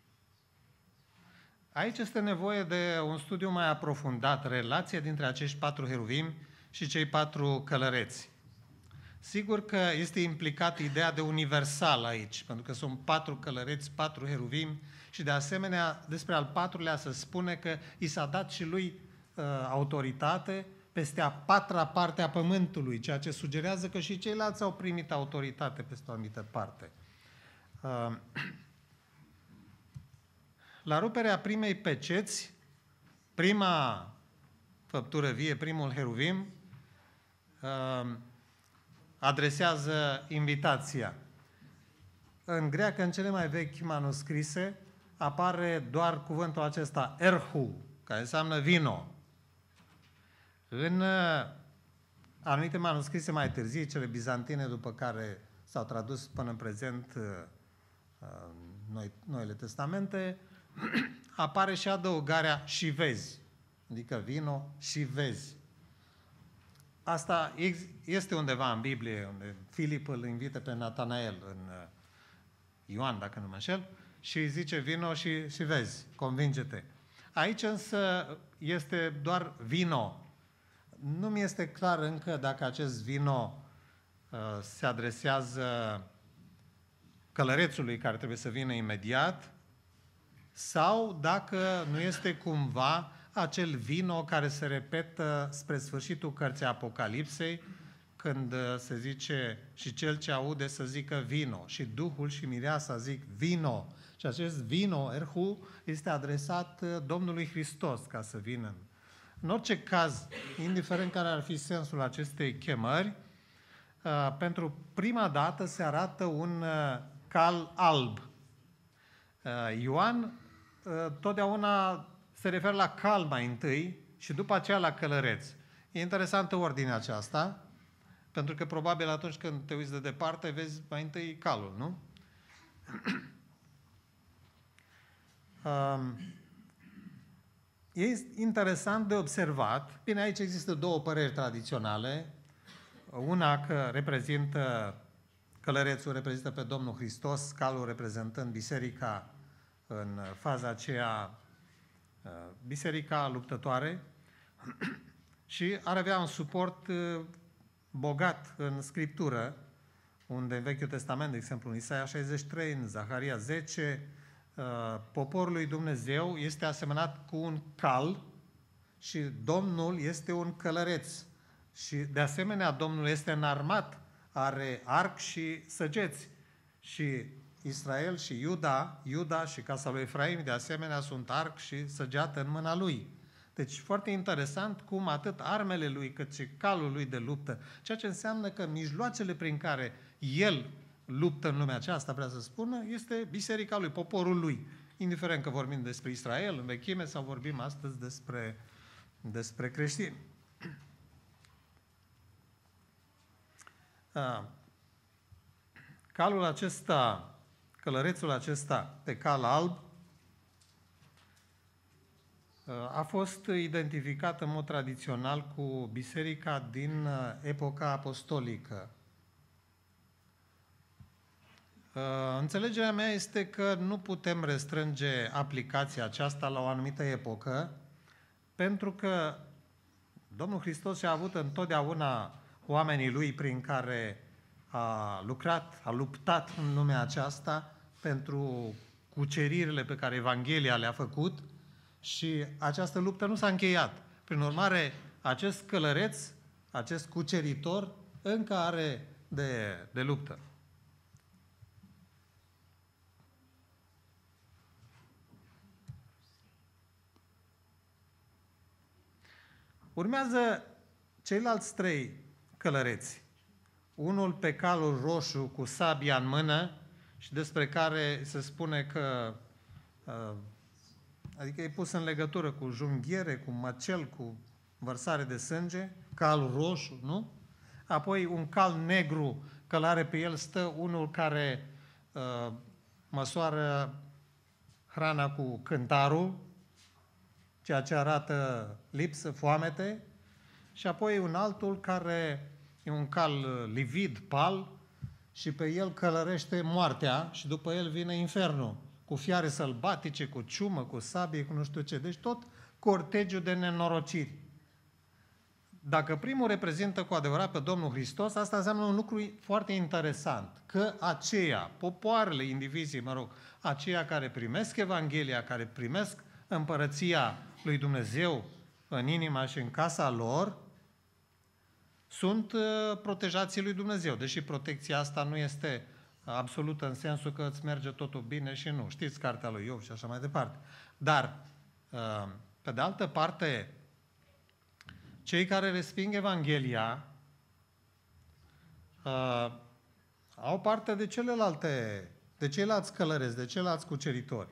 Aici este nevoie de un studiu mai aprofundat, relația dintre acești patru heruvimi și cei patru călăreți. Sigur că este implicat ideea de universal aici, pentru că sunt patru călăreți, patru heruvimi și de asemenea despre al patrulea se spune că i s-a dat și lui uh, autoritate peste a patra parte a pământului, ceea ce sugerează că și ceilalți au primit autoritate peste o anumită parte. Uh, La ruperea primei peceți, prima făptură vie, primul heruvim, adresează invitația. În greacă, în cele mai vechi manuscrise, apare doar cuvântul acesta, erhu, care înseamnă vino. În anumite manuscrise mai târzii, cele bizantine, după care s-au tradus până în prezent noi, Noile Testamente, apare și adăugarea și vezi, adică vino și vezi. Asta este undeva în Biblie, unde Filip îl invită pe Natanael, în Ioan, dacă nu mă înșel, și îi zice vino și, și vezi, convinge-te. Aici însă este doar vino. Nu mi este clar încă dacă acest vino uh, se adresează călărețului care trebuie să vină imediat, sau dacă nu este cumva acel vino care se repetă spre sfârșitul cărții Apocalipsei, când se zice și cel ce aude să zică vino, și Duhul și Mireasa zic vino. Și acest vino, erhu, este adresat Domnului Hristos ca să vină. În orice caz, indiferent care ar fi sensul acestei chemări, pentru prima dată se arată un cal alb. Ioan totdeauna se referă la cal mai întâi și după aceea la călăreț. E interesantă ordinea aceasta, pentru că probabil atunci când te uiți de departe, vezi mai întâi calul, nu? E interesant de observat, bine, aici există două păreri tradiționale, una că reprezintă, călărețul reprezintă pe Domnul Hristos, calul reprezentând biserica în faza aceea, biserica luptătoare, și ar avea un suport bogat în Scriptură, unde în Vechiul Testament, de exemplu, în Isaia șaizeci și trei, în Zaharia zece, poporul lui Dumnezeu este asemănat cu un cal și Domnul este un călăreț. Și de asemenea, Domnul este înarmat, are arc și săgeți. Și Israel și Iuda, Iuda și casa lui Efraim, de asemenea, sunt arc și săgeată în mâna lui. Deci foarte interesant cum atât armele lui cât și calul lui de luptă, ceea ce înseamnă că mijloacele prin care el luptă în lumea aceasta, vrea să spună, este biserica lui, poporul lui. Indiferent că vorbim despre Israel în vechime sau vorbim astăzi despre, despre creștini. Calul acesta, călărețul acesta pe cal alb, a fost identificat în mod tradițional cu biserica din epoca apostolică. Înțelegerea mea este că nu putem restrânge aplicația aceasta la o anumită epocă, pentru că Domnul Hristos și-a avut întotdeauna oamenii lui prin care a lucrat, a luptat în lumea aceasta pentru cuceririle pe care Evanghelia le-a făcut și această luptă nu s-a încheiat. Prin urmare, acest călăreț, acest cuceritor, încă are de, de luptă. Urmează ceilalți trei călăreți. Unul pe calul roșu cu sabia în mână și despre care se spune că, adică e pus în legătură cu junghiere, cu măcel, cu vărsare de sânge, cal roșu, nu? Apoi un cal negru, călare pe el stă unul care uh, măsoară hrana cu cântarul, ceea ce arată lipsă, foamete, și apoi un altul care e un cal livid, pal, și pe el călărește moartea și după el vine infernul, cu fiare sălbatice, cu ciumă, cu sabie, cu nu știu ce. Deci tot cortegiul de nenorociri. Dacă primul reprezintă cu adevărat pe Domnul Hristos, asta înseamnă un lucru foarte interesant, că aceia, popoarele, indivizii, mă rog, aceia care primesc Evanghelia, care primesc împărăția lui Dumnezeu în inima și în casa lor, sunt protejații lui Dumnezeu, deși protecția asta nu este absolută în sensul că îți merge totul bine și nu. Știți cartea lui Iov și așa mai departe. Dar, pe de altă parte, cei care resping Evanghelia uh, au parte de celelalte, de ceilalți călăreți, de ceilalți cuceritori.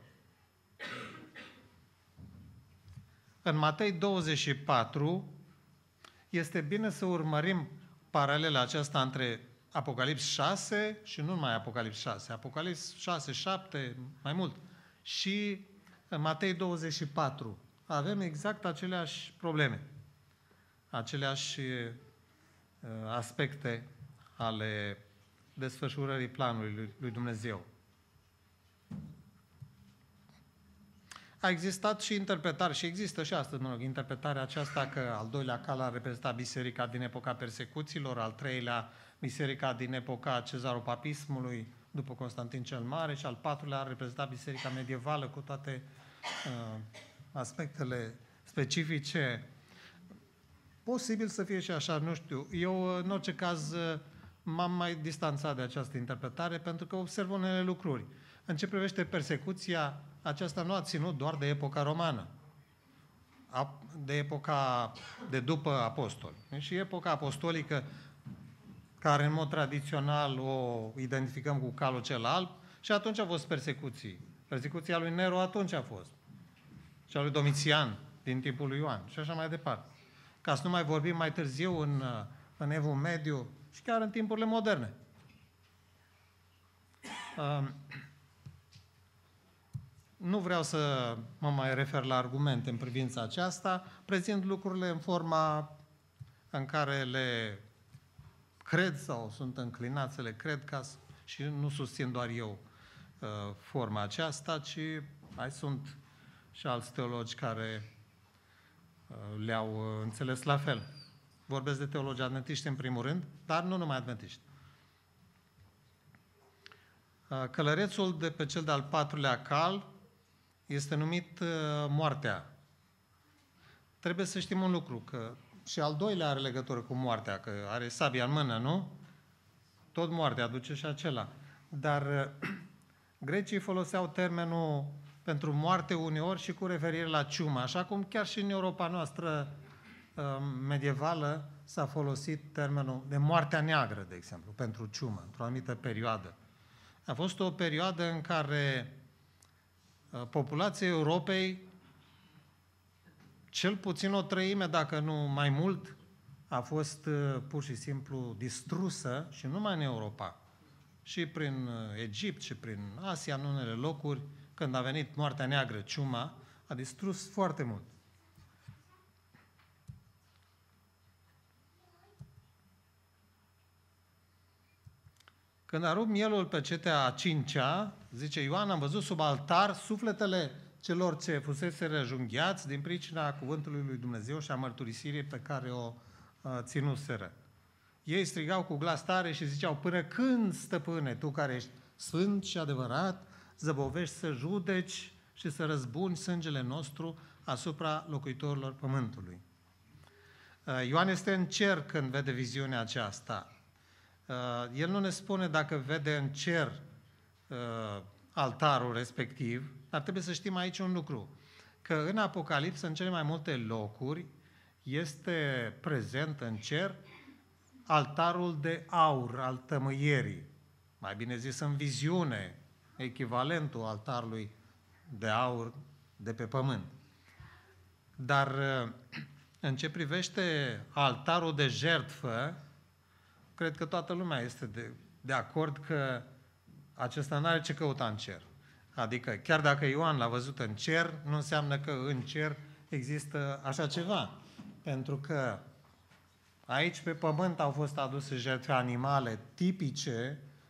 În Matei douăzeci și patru este bine să urmărim paralela aceasta între Apocalips șase și nu numai Apocalips șase, Apocalips șase, șapte, mai mult, și în Matei douăzeci și patru. Avem exact aceleași probleme, aceleași aspecte ale desfășurării planului lui Dumnezeu. A existat și interpretare, și există și astăzi, mă rog, interpretarea aceasta că al doilea cal a reprezentat biserica din epoca persecuțiilor, al treilea biserica din epoca cezaropapismului după Constantin cel Mare și al patrulea a reprezentat biserica medievală cu toate uh, aspectele specifice. Posibil să fie și așa, nu știu. Eu, în orice caz, m-am mai distanțat de această interpretare pentru că observ unele lucruri. În ce privește persecuția, aceasta nu a ținut doar de epoca romană, de epoca de după apostoli. Și epoca apostolică, care în mod tradițional o identificăm cu calul cel alb, și atunci a fost persecuții. Persecuția lui Nero atunci a fost. Și a lui Domitian, din timpul lui Ioan, și așa mai departe. Ca să nu mai vorbim mai târziu în, în Evul Mediu și chiar în timpurile moderne. Uh, nu vreau să mă mai refer la argumente în privința aceasta, prezint lucrurile în forma în care le cred sau sunt înclinat să le cred, ca să, și nu susțin doar eu uh, forma aceasta, ci mai sunt și alți teologi care le-au înțeles la fel. Vorbesc de teologi adventiști în primul rând, dar nu numai adventiști. Călărețul de pe cel de-al patrulea cal este numit moartea. Trebuie să știm un lucru, că și al doilea are legătură cu moartea, că are sabia în mână, nu? Tot moartea aduce și acela. Dar grecii foloseau termenul pentru moarte uneori și cu referire la ciumă, așa cum chiar și în Europa noastră medievală s-a folosit termenul de moartea neagră, de exemplu, pentru ciumă, într-o anumită perioadă. A fost o perioadă în care populația Europei, cel puțin o treime, dacă nu mai mult, a fost pur și simplu distrusă, și nu numai în Europa, și prin Egipt și prin Asia, în unele locuri, când a venit moartea neagră, ciuma, a distrus foarte mult. Când a rupt mielul pe cetea a cincea, zice Ioan, am văzut sub altar sufletele celor ce fusese răjunghiați din pricina cuvântului lui Dumnezeu și a mărturisirii pe care o uh, ținuseră. Ei strigau cu glas tare și ziceau, până când, stăpâne, tu care ești sfânt și adevărat, zăbovești să judeci și să răzbuni sângele nostru asupra locuitorilor pământului. Ioan este în cer când vede viziunea aceasta. El nu ne spune dacă vede în cer altarul respectiv, dar trebuie să știm aici un lucru, că în Apocalipsă, în cele mai multe locuri, este prezent în cer altarul de aur al tămâierii, mai bine zis în viziune, echivalentul altarului de aur de pe pământ. Dar în ce privește altarul de jertfă, cred că toată lumea este de, de acord că acesta nu are ce căuta în cer. Adică, chiar dacă Ioan l-a văzut în cer, nu înseamnă că în cer există așa ceva. Pentru că aici pe pământ au fost aduse jertfe animale tipice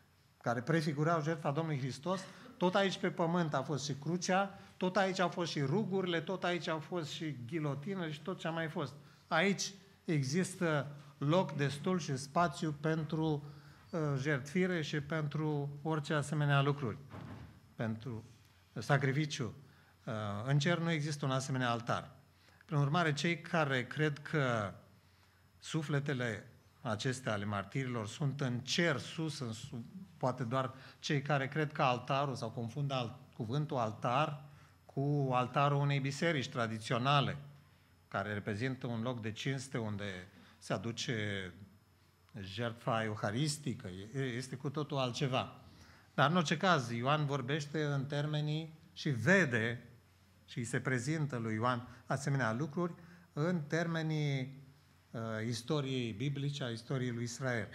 care prefigurau jertfa Domnului Hristos, tot aici pe pământ a fost și crucea, tot aici au fost și rugurile, tot aici au fost și ghilotină și tot ce a mai fost. Aici există loc destul și spațiu pentru uh, jertfire și pentru orice asemenea lucruri, pentru sacrificiu. Uh, în cer nu există un asemenea altar. Prin urmare, cei care cred că sufletele acestea ale martirilor sunt în cer, sus, în sus, poate doar cei care cred că altarul, sau confundă alt, cuvântul altar cu altarul unei biserici tradiționale, care reprezintă un loc de cinste unde se aduce jertfa euharistică, este cu totul altceva. Dar în orice caz, Ioan vorbește în termenii și vede și îi se prezintă lui Ioan asemenea lucruri în termenii uh, istoriei biblice, a istoriei lui Israel.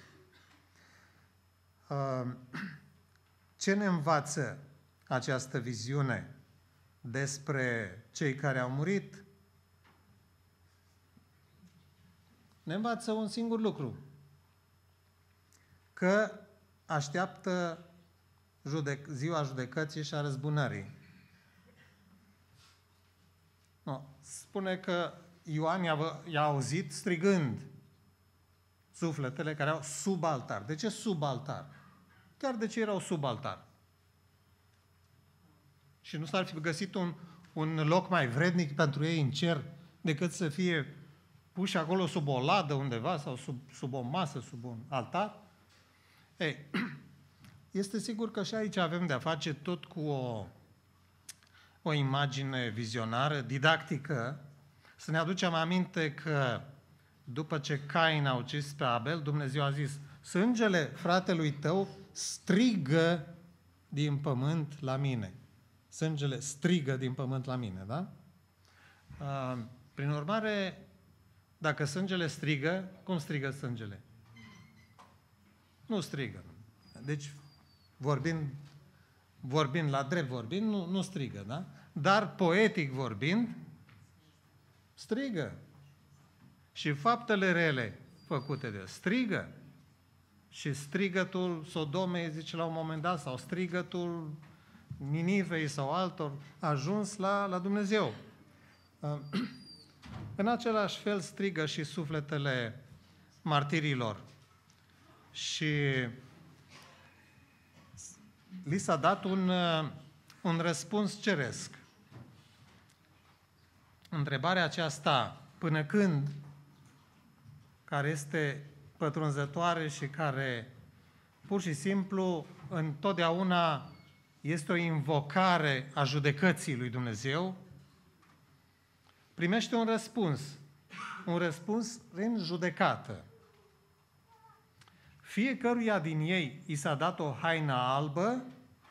Uh, ce ne învață această viziune despre cei care au murit? Ne învață un singur lucru, că așteaptă judec- ziua judecății și a răzbunării. No, spune că Ioan i-a, i-a auzit strigând sufletele care au sub altar. De ce sub altar? Chiar de ce erau sub altar? Și nu s-ar fi găsit un, un loc mai vrednic pentru ei în cer decât să fie puși acolo sub o ladă undeva sau sub, sub o masă, sub un altar? Ei, este sigur că și aici avem de-a face tot cu o, o imagine vizionară, didactică. Să ne aducem aminte că după ce Cain a ucis pe Abel, Dumnezeu a zis: sângele fratelui tău strigă din pământ la mine. Sângele strigă din pământ la mine, da? Prin urmare, dacă sângele strigă, cum strigă sângele? Nu strigă. Deci, vorbind, vorbind la drept vorbind, nu, nu strigă, da? Dar, poetic vorbind, strigă. Și faptele rele făcute de el strigă. Și strigătul Sodomei, zice la un moment dat, sau strigătul Ninivei sau altor, a ajuns la, la Dumnezeu. În același fel strigă și sufletele martirilor. Și li s-a dat un, un răspuns ceresc. Întrebarea aceasta, până când, care este pătrunzătoare și care pur și simplu întotdeauna este o invocare a judecății lui Dumnezeu, primește un răspuns. Un răspuns prin judecată. Fiecăruia din ei i s-a dat o haină albă.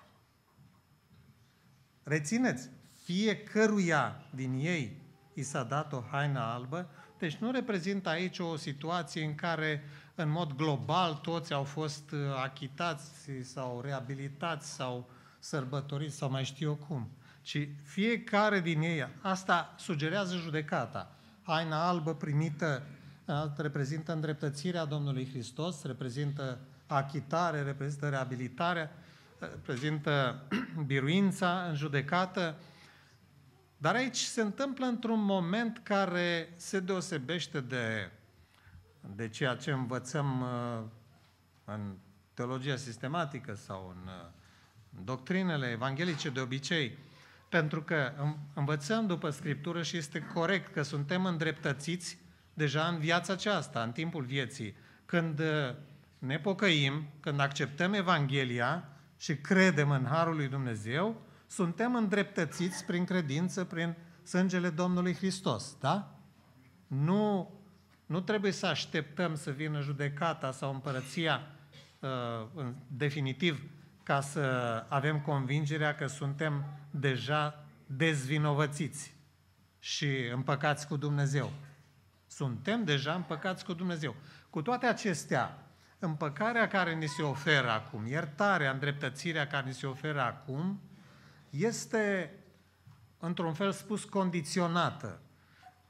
Rețineți, fiecăruia din ei i s-a dat o haină albă. Deci nu reprezintă aici o situație în care, în mod global, toți au fost achitați sau reabilitați sau sărbătoriți sau mai știu eu cum. Ci fiecare din ei, asta sugerează judecata. Haina albă primită reprezintă îndreptățirea Domnului Hristos, reprezintă achitare, reprezintă reabilitarea, reprezintă biruința în judecată. Dar aici se întâmplă într-un moment care se deosebește de, de ceea ce învățăm în teologia sistematică sau în doctrinele evanghelice de obicei. Pentru că învățăm după Scriptură și este corect că suntem îndreptățiți deja în viața aceasta, în timpul vieții. Când ne pocăim, când acceptăm Evanghelia și credem în Harul lui Dumnezeu, suntem îndreptățiți prin credință, prin sângele Domnului Hristos, da? Nu, nu trebuie să așteptăm să vină judecata sau împărăția uh, definitiv ca să avem convingerea că suntem deja dezvinovățiți și împăcați cu Dumnezeu. Suntem deja împăcați cu Dumnezeu. Cu toate acestea, împăcarea care ni se oferă acum, iertarea, îndreptățirea care ni se oferă acum, este, într-un fel spus, condiționată.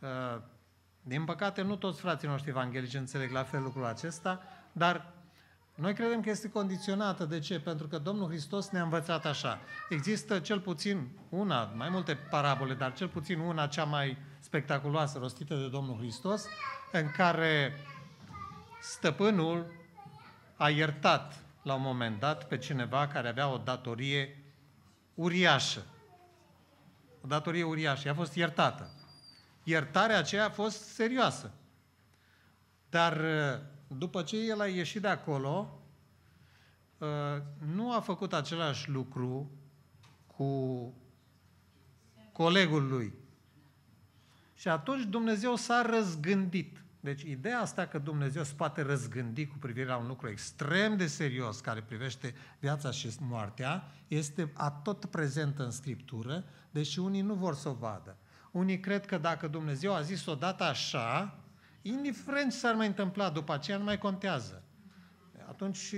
Din păcate, nu toți frații noștri evanghelici înțeleg la fel lucrul acesta, dar Noi credem că este condiționată. De ce? Pentru că Domnul Hristos ne-a învățat așa. Există cel puțin una, mai multe parabole, dar cel puțin una cea mai spectaculoasă rostită de Domnul Hristos, în care stăpânul a iertat la un moment dat pe cineva care avea o datorie uriașă. O datorie uriașă. Ea a fost iertată. Iertarea aceea a fost serioasă. Dar după ce el a ieșit de acolo, nu a făcut același lucru cu colegul lui. Și atunci Dumnezeu s-a răzgândit. Deci ideea asta că Dumnezeu se poate răzgândi cu privire la un lucru extrem de serios care privește viața și moartea, este atot prezentă în Scriptură, deși unii nu vor să o vadă. Unii cred că dacă Dumnezeu a zis odată așa, indiferent ce s-ar mai întâmpla după aceea, nu mai contează. Atunci,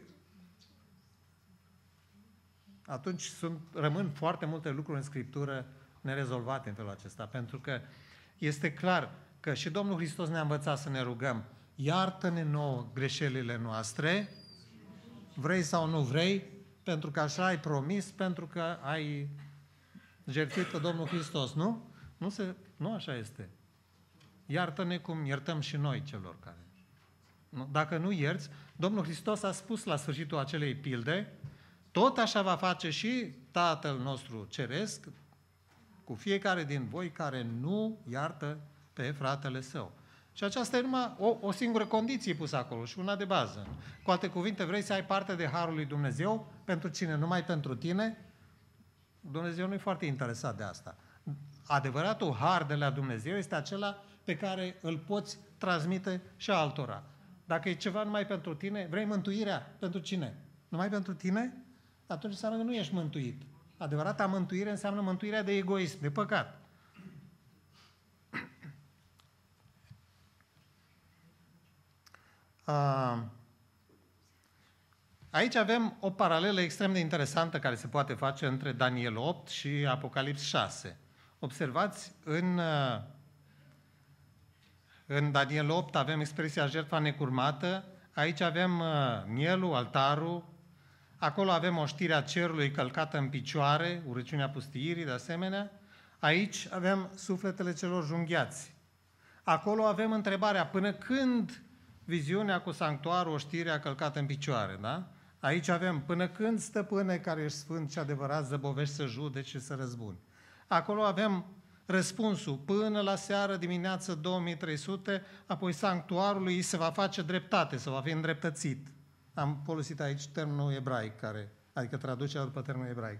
atunci sunt, rămân foarte multe lucruri în Scriptură nerezolvate în felul acesta, pentru că este clar că și Domnul Hristos ne-a învățat să ne rugăm: iartă-ne nouă greșelile noastre, vrei sau nu vrei, pentru că așa ai promis, pentru că ai jertfit pe Domnul Hristos, nu? Nu, se, nu așa este. Iartă-ne cum iertăm și noi celor care... Nu? Dacă nu ierți, Domnul Hristos a spus la sfârșitul acelei pilde: tot așa va face și Tatăl nostru Ceresc cu fiecare din voi care nu iartă pe fratele său. Și aceasta e numai o, o singură condiție pusă acolo și una de bază. Cu alte cuvinte, vrei să ai parte de harul lui Dumnezeu? Pentru cine? Numai pentru tine? Dumnezeu nu e foarte interesat de asta. Adevăratul har de la Dumnezeu este acela pe care îl poți transmite și altora. Dacă e ceva numai pentru tine, vrei mântuirea? Pentru cine? Numai pentru tine? Atunci înseamnă că nu ești mântuit. Adevărata mântuire înseamnă mântuirea de egoism, de păcat. Aici avem o paralelă extrem de interesantă care se poate face între Daniel opt și Apocalips șase. Observați, în, în Daniel opt avem expresia jertfa necurmată, aici avem mielul, altarul, acolo avem oștirea cerului călcată în picioare, urăciunea pustiirii de asemenea, aici avem sufletele celor junghiați. Acolo avem întrebarea: până când viziunea cu sanctuarul, oștirea călcată în picioare, da? Aici avem: până când, stăpâne care ești sfânt și adevărat, zăbovești să judeci și să răzbuni. Acolo avem răspunsul: până la seară, dimineață două mii trei sute, apoi sanctuarului se va face dreptate, se va fi îndreptățit. Am folosit aici termenul ebraic, care, adică traducerea după termenul ebraic.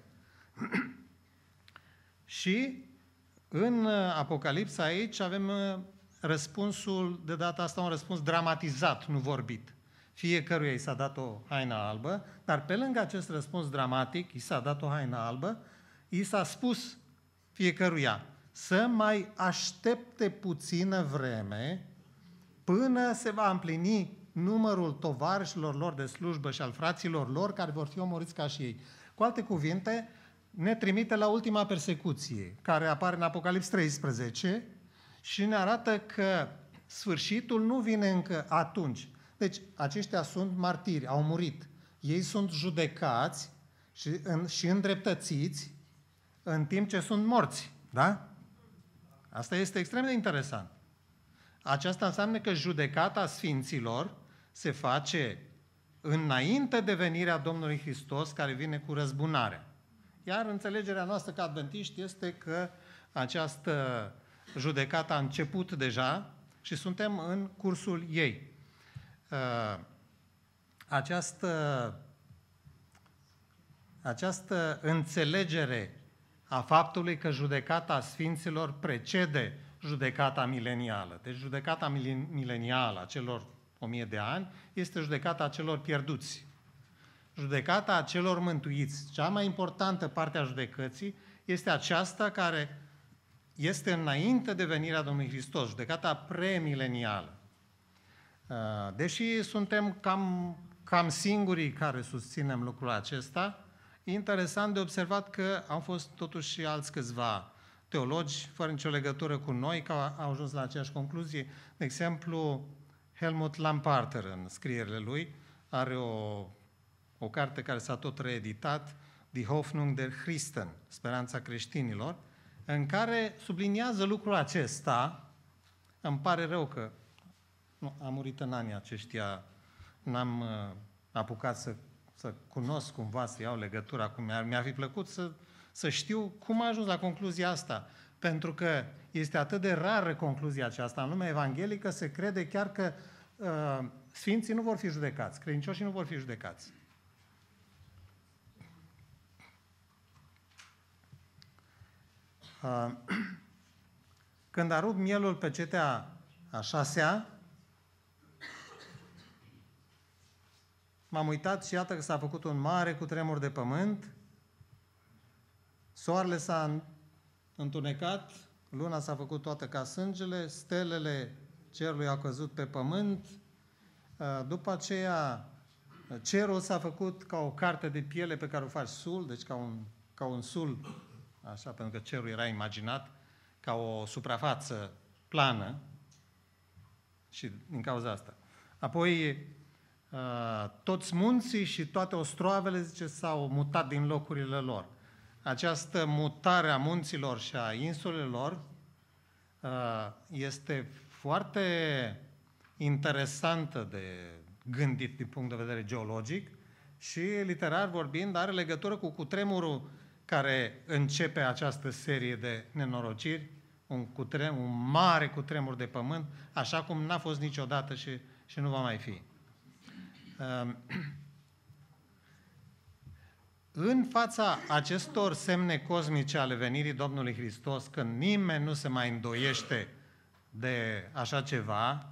Și în Apocalipsa aici avem răspunsul, de data asta un răspuns dramatizat, nu vorbit. Fiecăruia i s-a dat o haină albă, dar pe lângă acest răspuns dramatic, i s-a dat o haină albă, i s-a spus fiecăruia să mai aștepte puțină vreme până se va împlini numărul tovarășilor lor de slujbă și al fraților lor care vor fi omorâți ca și ei. Cu alte cuvinte, ne trimite la ultima persecuție, care apare în Apocalips treisprezece și ne arată că sfârșitul nu vine încă atunci. Deci, aceștia sunt martiri, au murit. Ei sunt judecați și, în, și îndreptățiți în timp ce sunt morți. Da? Asta este extrem de interesant. Aceasta înseamnă că judecata sfinților se face înainte de venirea Domnului Hristos, care vine cu răzbunarea. Iar înțelegerea noastră ca adventiști este că această judecată a început deja și suntem în cursul ei. Această, această înțelegere a faptului că judecata sfinților precede judecata milenială. Deci judecata milenială a celor o mie de ani este judecata celor pierduți. Judecata celor mântuiți. Cea mai importantă parte a judecății este aceasta care este înainte de venirea Domnului Hristos, judecata premilenială. Deși suntem cam, cam singurii care susținem lucrul acesta, e interesant de observat că au fost totuși și alți câțiva teologi, fără nicio legătură cu noi, care au ajuns la aceeași concluzie. De exemplu, Helmut Lamparter, în scrierile lui, are o, o carte care s-a tot reeditat, Die Hoffnung der Christen, Speranța creștinilor, în care subliniază lucrul acesta. Îmi pare rău că nu, am murit în anii aceștia, n-am uh, apucat să, să cunosc cumva, să iau legătura cu mi-ar, mi-ar fi plăcut să, să știu cum a ajuns la concluzia asta. Pentru că este atât de rară concluzia aceasta. În lumea evanghelică se crede chiar că uh, sfinții nu vor fi judecați, credincioșii nu vor fi judecați. Uh, când a rupt mielul pe cetea a șasea, m-am uitat și iată că s-a făcut un mare cutremur de pământ, soarele s-a întunecat, luna s-a făcut toată ca sângele, stelele cerului au căzut pe pământ, după aceea cerul s-a făcut ca o carte de piele pe care o faci sul, deci ca un, ca un sul, așa, pentru că cerul era imaginat ca o suprafață plană și din cauza asta. Apoi toți munții și toate ostroavele, zice, s-au mutat din locurile lor. Această mutare a munților și a insulelor este foarte interesantă de gândit din punct de vedere geologic și, literar vorbind, are legătură cu cutremurul care începe această serie de nenorociri, un, cutremur, un mare cutremur de pământ, așa cum n-a fost niciodată și, și nu va mai fi. În fața acestor semne cosmice ale venirii Domnului Hristos, când nimeni nu se mai îndoiește de așa ceva,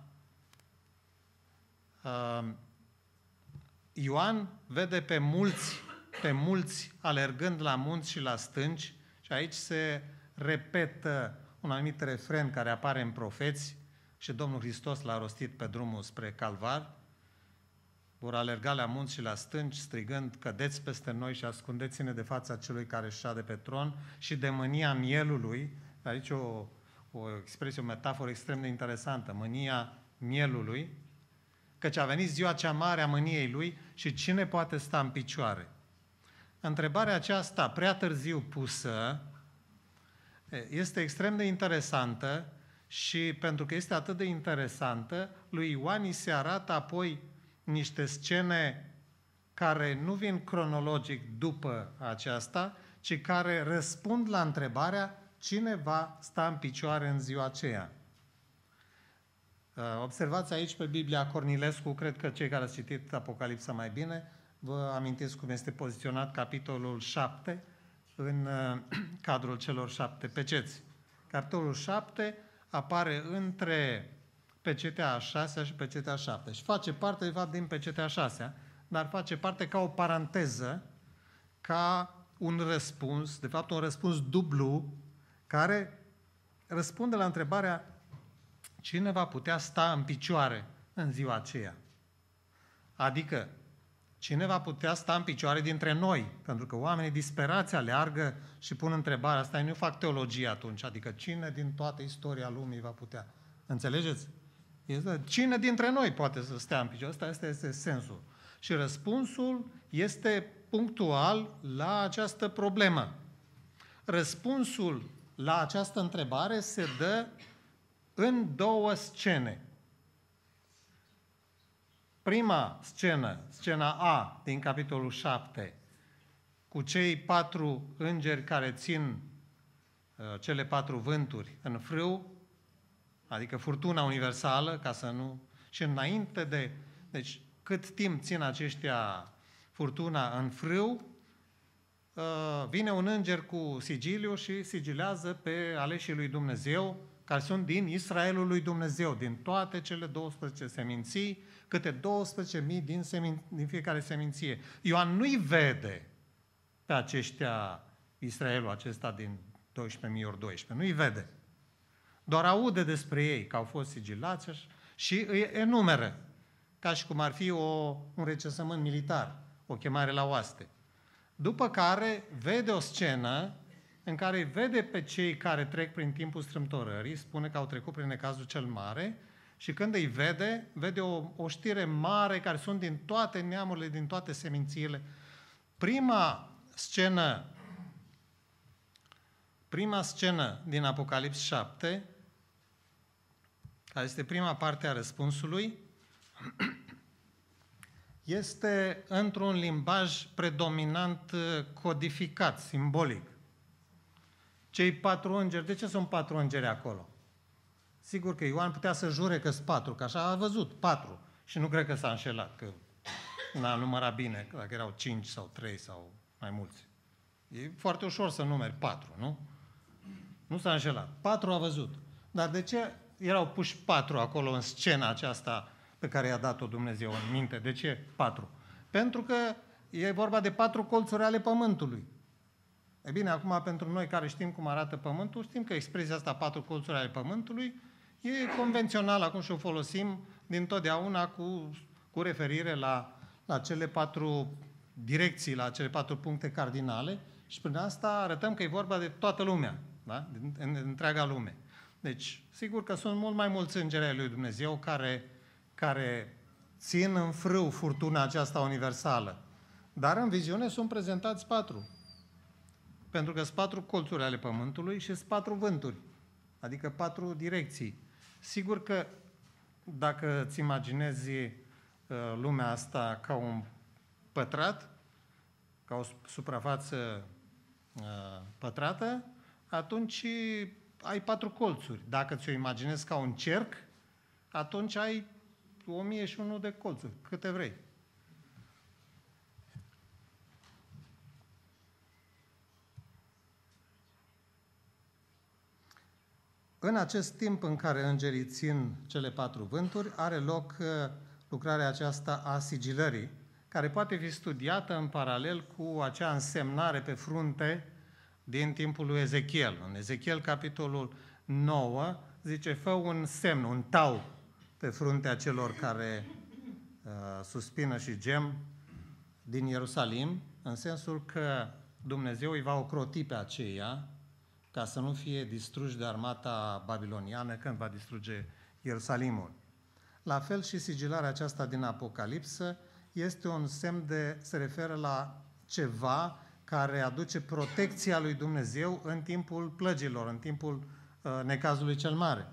Ioan vede pe mulți, pe mulți alergând la munți și la stânci și aici se repetă un anumit refren care apare în profeți și Domnul Hristos l-a rostit pe drumul spre Calvar. Vor alerga la munți și la stânci, strigând, cădeți peste noi și ascundeți-ne de fața celui care șade pe tron și de mânia mielului. Aici o, o expresie, o metaforă extrem de interesantă, mânia mielului, căci a venit ziua cea mare a mâniei lui și cine poate sta în picioare? Întrebarea aceasta, prea târziu pusă, este extrem de interesantă și pentru că este atât de interesantă, lui Ioan îi se arată apoi niște scene care nu vin cronologic după aceasta, ci care răspund la întrebarea cine va sta în picioare în ziua aceea. Observați aici pe Biblia Cornilescu, cred că cei care ați citit Apocalipsa mai bine, vă amintiți cum este poziționat capitolul șapte în cadrul celor șapte peceți. Capitolul șapte apare între pecetea a șasea și pecetea a șaptea și face parte, de fapt, din pecetea a șasea, dar face parte ca o paranteză, ca un răspuns, de fapt un răspuns dublu, care răspunde la întrebarea cine va putea sta în picioare în ziua aceea. Adică, cine va putea sta în picioare dintre noi? Pentru că oamenii disperați aleargă și pun întrebarea asta, nu fac teologie atunci, adică cine din toată istoria lumii va putea? Înțelegeți? Cine dintre noi poate să stea în picioare? Asta este, este sensul. Și răspunsul este punctual la această problemă. Răspunsul la această întrebare se dă în două scene. Prima scenă, scena A din capitolul șapte, cu cei patru îngeri care țin uh, cele patru vânturi în frâu, adică furtuna universală, ca să nu... Și înainte de... Deci, cât timp țin aceștia furtuna în frâu, uh, vine un înger cu sigiliu și sigilează pe aleșii lui Dumnezeu, care sunt din Israelul lui Dumnezeu, din toate cele douăsprezece seminții, câte douăsprezece mii din, semin, din fiecare seminție. Ioan nu-i vede pe aceștia, Israelul acesta din doisprezece mii ori doisprezece, nu-i vede. Doar aude despre ei, că au fost sigilați și îi enumeră, ca și cum ar fi o, un recensământ militar, o chemare la oaste. După care vede o scenă în care îi vede pe cei care trec prin timpul strâmtorării, spune că au trecut prin necazul cel mare Și când îi vede, vede o, o știre mare care sunt din toate neamurile, din toate semințiile. Prima scenă, prima scenă din Apocalips șapte, care este prima parte a răspunsului, este într-un limbaj predominant codificat, simbolic. Cei patru îngeri, de ce sunt patru îngeri acolo? Sigur că Ioan putea să jure că sunt patru, că așa a văzut, patru. Și nu cred că s-a înșelat, că n-a numărat bine, că dacă erau cinci sau trei sau mai mulți. E foarte ușor să numeri patru, nu? Nu s-a înșelat. Patru a văzut. Dar de ce erau puși patru acolo în scena aceasta pe care i-a dat-o Dumnezeu în minte? De ce patru? Pentru că e vorba de patru colțuri ale pământului. E bine, acum pentru noi care știm cum arată pământul, știm că expresia asta, patru colțuri ale pământului, e convențională, acum și o folosim dintotdeauna cu, cu referire la, la cele patru direcții, la cele patru puncte cardinale și prin asta arătăm că e vorba de toată lumea, da? Din, în, în întreaga lume. Deci, sigur că sunt mult mai mulți îngeri ai lui Dumnezeu care, care țin în frâu furtuna aceasta universală, dar în viziune sunt prezentați patru. Pentru că sunt patru colțuri ale pământului și sunt patru vânturi, adică patru direcții. Sigur că dacă îți imaginezi uh, lumea asta ca un pătrat, ca o suprafață uh, pătrată, atunci ai patru colțuri. Dacă ți-o imaginezi ca un cerc, atunci ai o mie și unul de colțuri, câte vrei. În acest timp în care îngerii țin cele patru vânturi, are loc lucrarea aceasta a sigilării, care poate fi studiată în paralel cu acea însemnare pe frunte din timpul lui Ezechiel. În Ezechiel, capitolul nouă, zice, fă un semn, un tau pe fruntea celor care uh, suspină și gem din Ierusalim, în sensul că Dumnezeu îi va ocroti pe aceia ca să nu fie distruși de armata babiloniană când va distruge Ierusalimul. La fel și sigilarea aceasta din Apocalipsă este un semn de, se referă la ceva care aduce protecția lui Dumnezeu în timpul plăgilor, în timpul uh, necazului cel mare.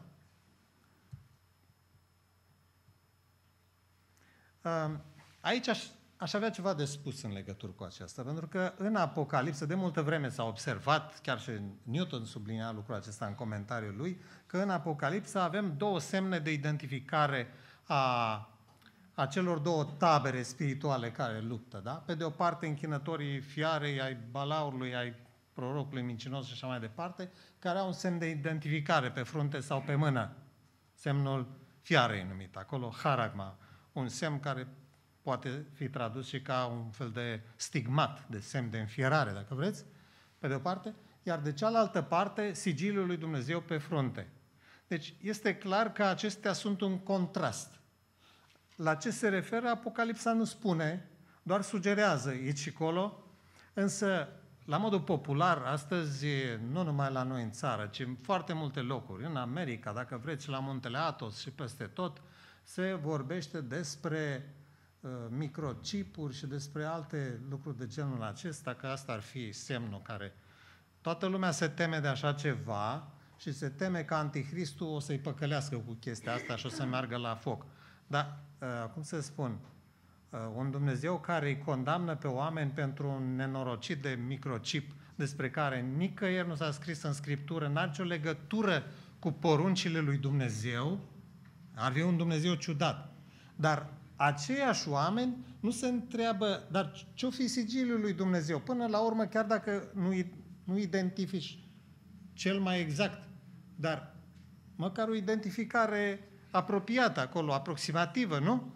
Uh, aici aș, aș avea ceva de spus în legătură cu aceasta, pentru că în Apocalipsă de multă vreme s-a observat, chiar și Newton sublinia lucrul acesta în comentariul lui, că în Apocalipsă avem două semne de identificare a a celor două tabere spirituale care luptă, da? Pe de o parte închinătorii fiarei, ai balaurului, ai prorocului mincinos și așa mai departe, care au un semn de identificare pe frunte sau pe mână. Semnul fiarei numit acolo, haragma, un semn care poate fi tradus și ca un fel de stigmat, de semn de înfierare, dacă vreți, pe de o parte, iar de cealaltă parte, sigiliul lui Dumnezeu pe frunte. Deci este clar că acestea sunt un contrast. La ce se referă, Apocalipsa nu spune, doar sugerează aici și acolo, însă, la modul popular, astăzi, nu numai la noi în țară, ci în foarte multe locuri, în America, dacă vreți, la Muntele Athos și peste tot, se vorbește despre uh, microchipuri și despre alte lucruri de genul acesta, că asta ar fi semnul care... Toată lumea se teme de așa ceva și se teme că Antichristul o să-i păcălească cu chestia asta și o să meargă la foc. Dar, cum să spun, un Dumnezeu care îi condamnă pe oameni pentru un nenorocit de microchip despre care nicăieri nu s-a scris în Scriptură, n-are nicio legătură cu poruncile lui Dumnezeu, ar fi un Dumnezeu ciudat. Dar aceiași oameni nu se întreabă, dar ce-o fi sigiliul lui Dumnezeu? Până la urmă, chiar dacă nu, nu identifici cel mai exact, dar măcar o identificare apropiată acolo, aproximativă, nu?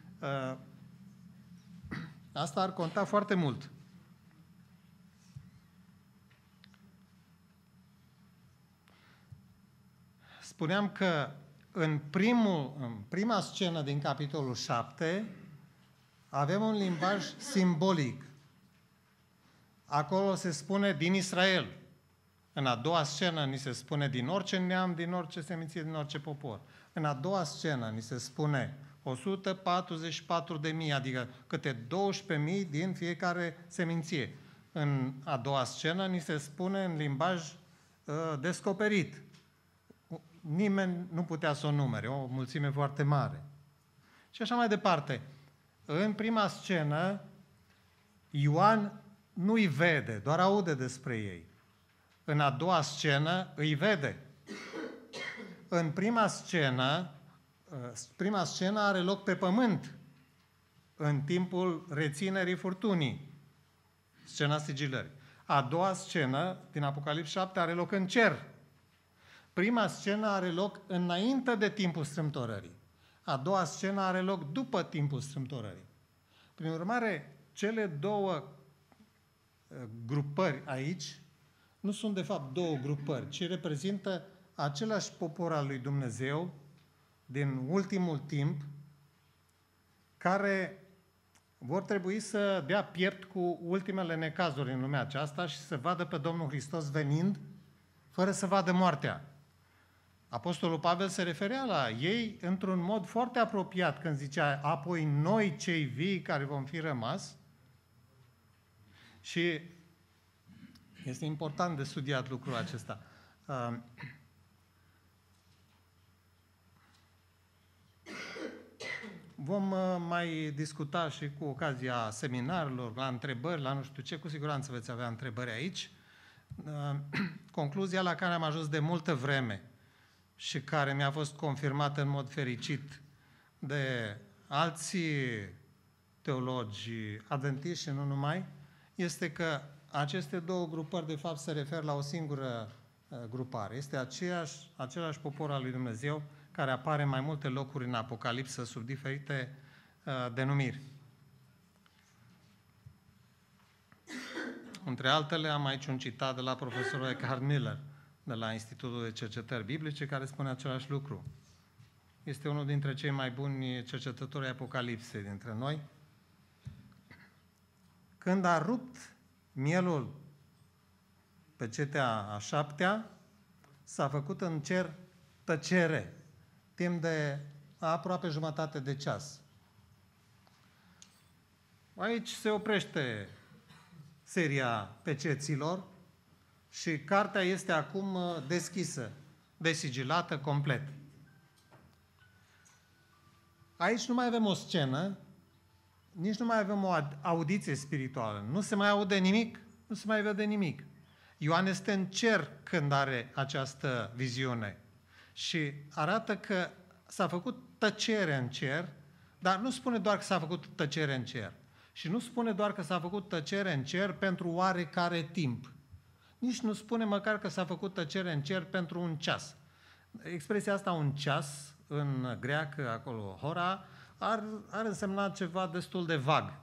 Asta ar conta foarte mult. Spuneam că în, primul, în prima scenă din capitolul șapte avem un limbaj simbolic. Acolo se spune din Israel. În a doua scenă ni se spune din orice neam, din orice seminție, din orice popor. În a doua scenă ni se spune o sută patruzeci și patru de mii, adică câte douăsprezece mii din fiecare seminție. În a doua scenă ni se spune în limbaj uh, descoperit. Nimeni nu putea să o numere, o mulțime foarte mare. Și așa mai departe. În prima scenă, Ioan nu îi vede, doar aude despre ei. În a doua scenă îi vede. În prima scenă, prima scenă are loc pe pământ, în timpul reținerii furtunii, scena sigilării. A doua scenă, din Apocalips șapte, are loc în cer. Prima scenă are loc înainte de timpul strâmtorării. A doua scenă are loc după timpul strâmtorării. Prin urmare, cele două grupări aici nu sunt de fapt două grupări, ci reprezintă același popor al lui Dumnezeu din ultimul timp, care vor trebui să dea piept cu ultimele necazuri în lumea aceasta și să vadă pe Domnul Hristos venind, fără să vadă moartea. Apostolul Pavel se referea la ei într-un mod foarte apropiat când zicea, apoi noi cei vii care vom fi rămas. Și este important de studiat lucrul acesta. Vom mai discuta și cu ocazia seminarilor, la întrebări, la nu știu ce, cu siguranță veți avea întrebări aici. Concluzia la care am ajuns de multă vreme și care mi-a fost confirmată în mod fericit de alții teologi adventiști și nu numai, este că aceste două grupări de fapt se referă la o singură grupare. Este aceeași, același popor al lui Dumnezeu care apare în mai multe locuri în Apocalipsă sub diferite uh, denumiri. Între altele, am aici un citat de la profesorul Eckhard Miller, de la Institutul de Cercetări Biblice, care spune același lucru. Este unul dintre cei mai buni cercetători Apocalipsei dintre noi. Când a rupt mielul pe cetea a șaptea, s-a făcut în cer tăcere, timp de aproape jumătate de ceas. Aici se oprește seria peceților și cartea este acum deschisă, desigilată complet. Aici nu mai avem o scenă, nici nu mai avem o audiție spirituală. Nu se mai aude nimic, nu se mai vede nimic. Ioan este în cer când are această viziune și arată că s-a făcut tăcere în cer, dar nu spune doar că s-a făcut tăcere în cer. Și nu spune doar că s-a făcut tăcere în cer pentru oarecare timp. Nici nu spune măcar că s-a făcut tăcere în cer pentru un ceas. Expresia asta, un ceas, în greacă, acolo, hora, ar, ar însemna ceva destul de vag.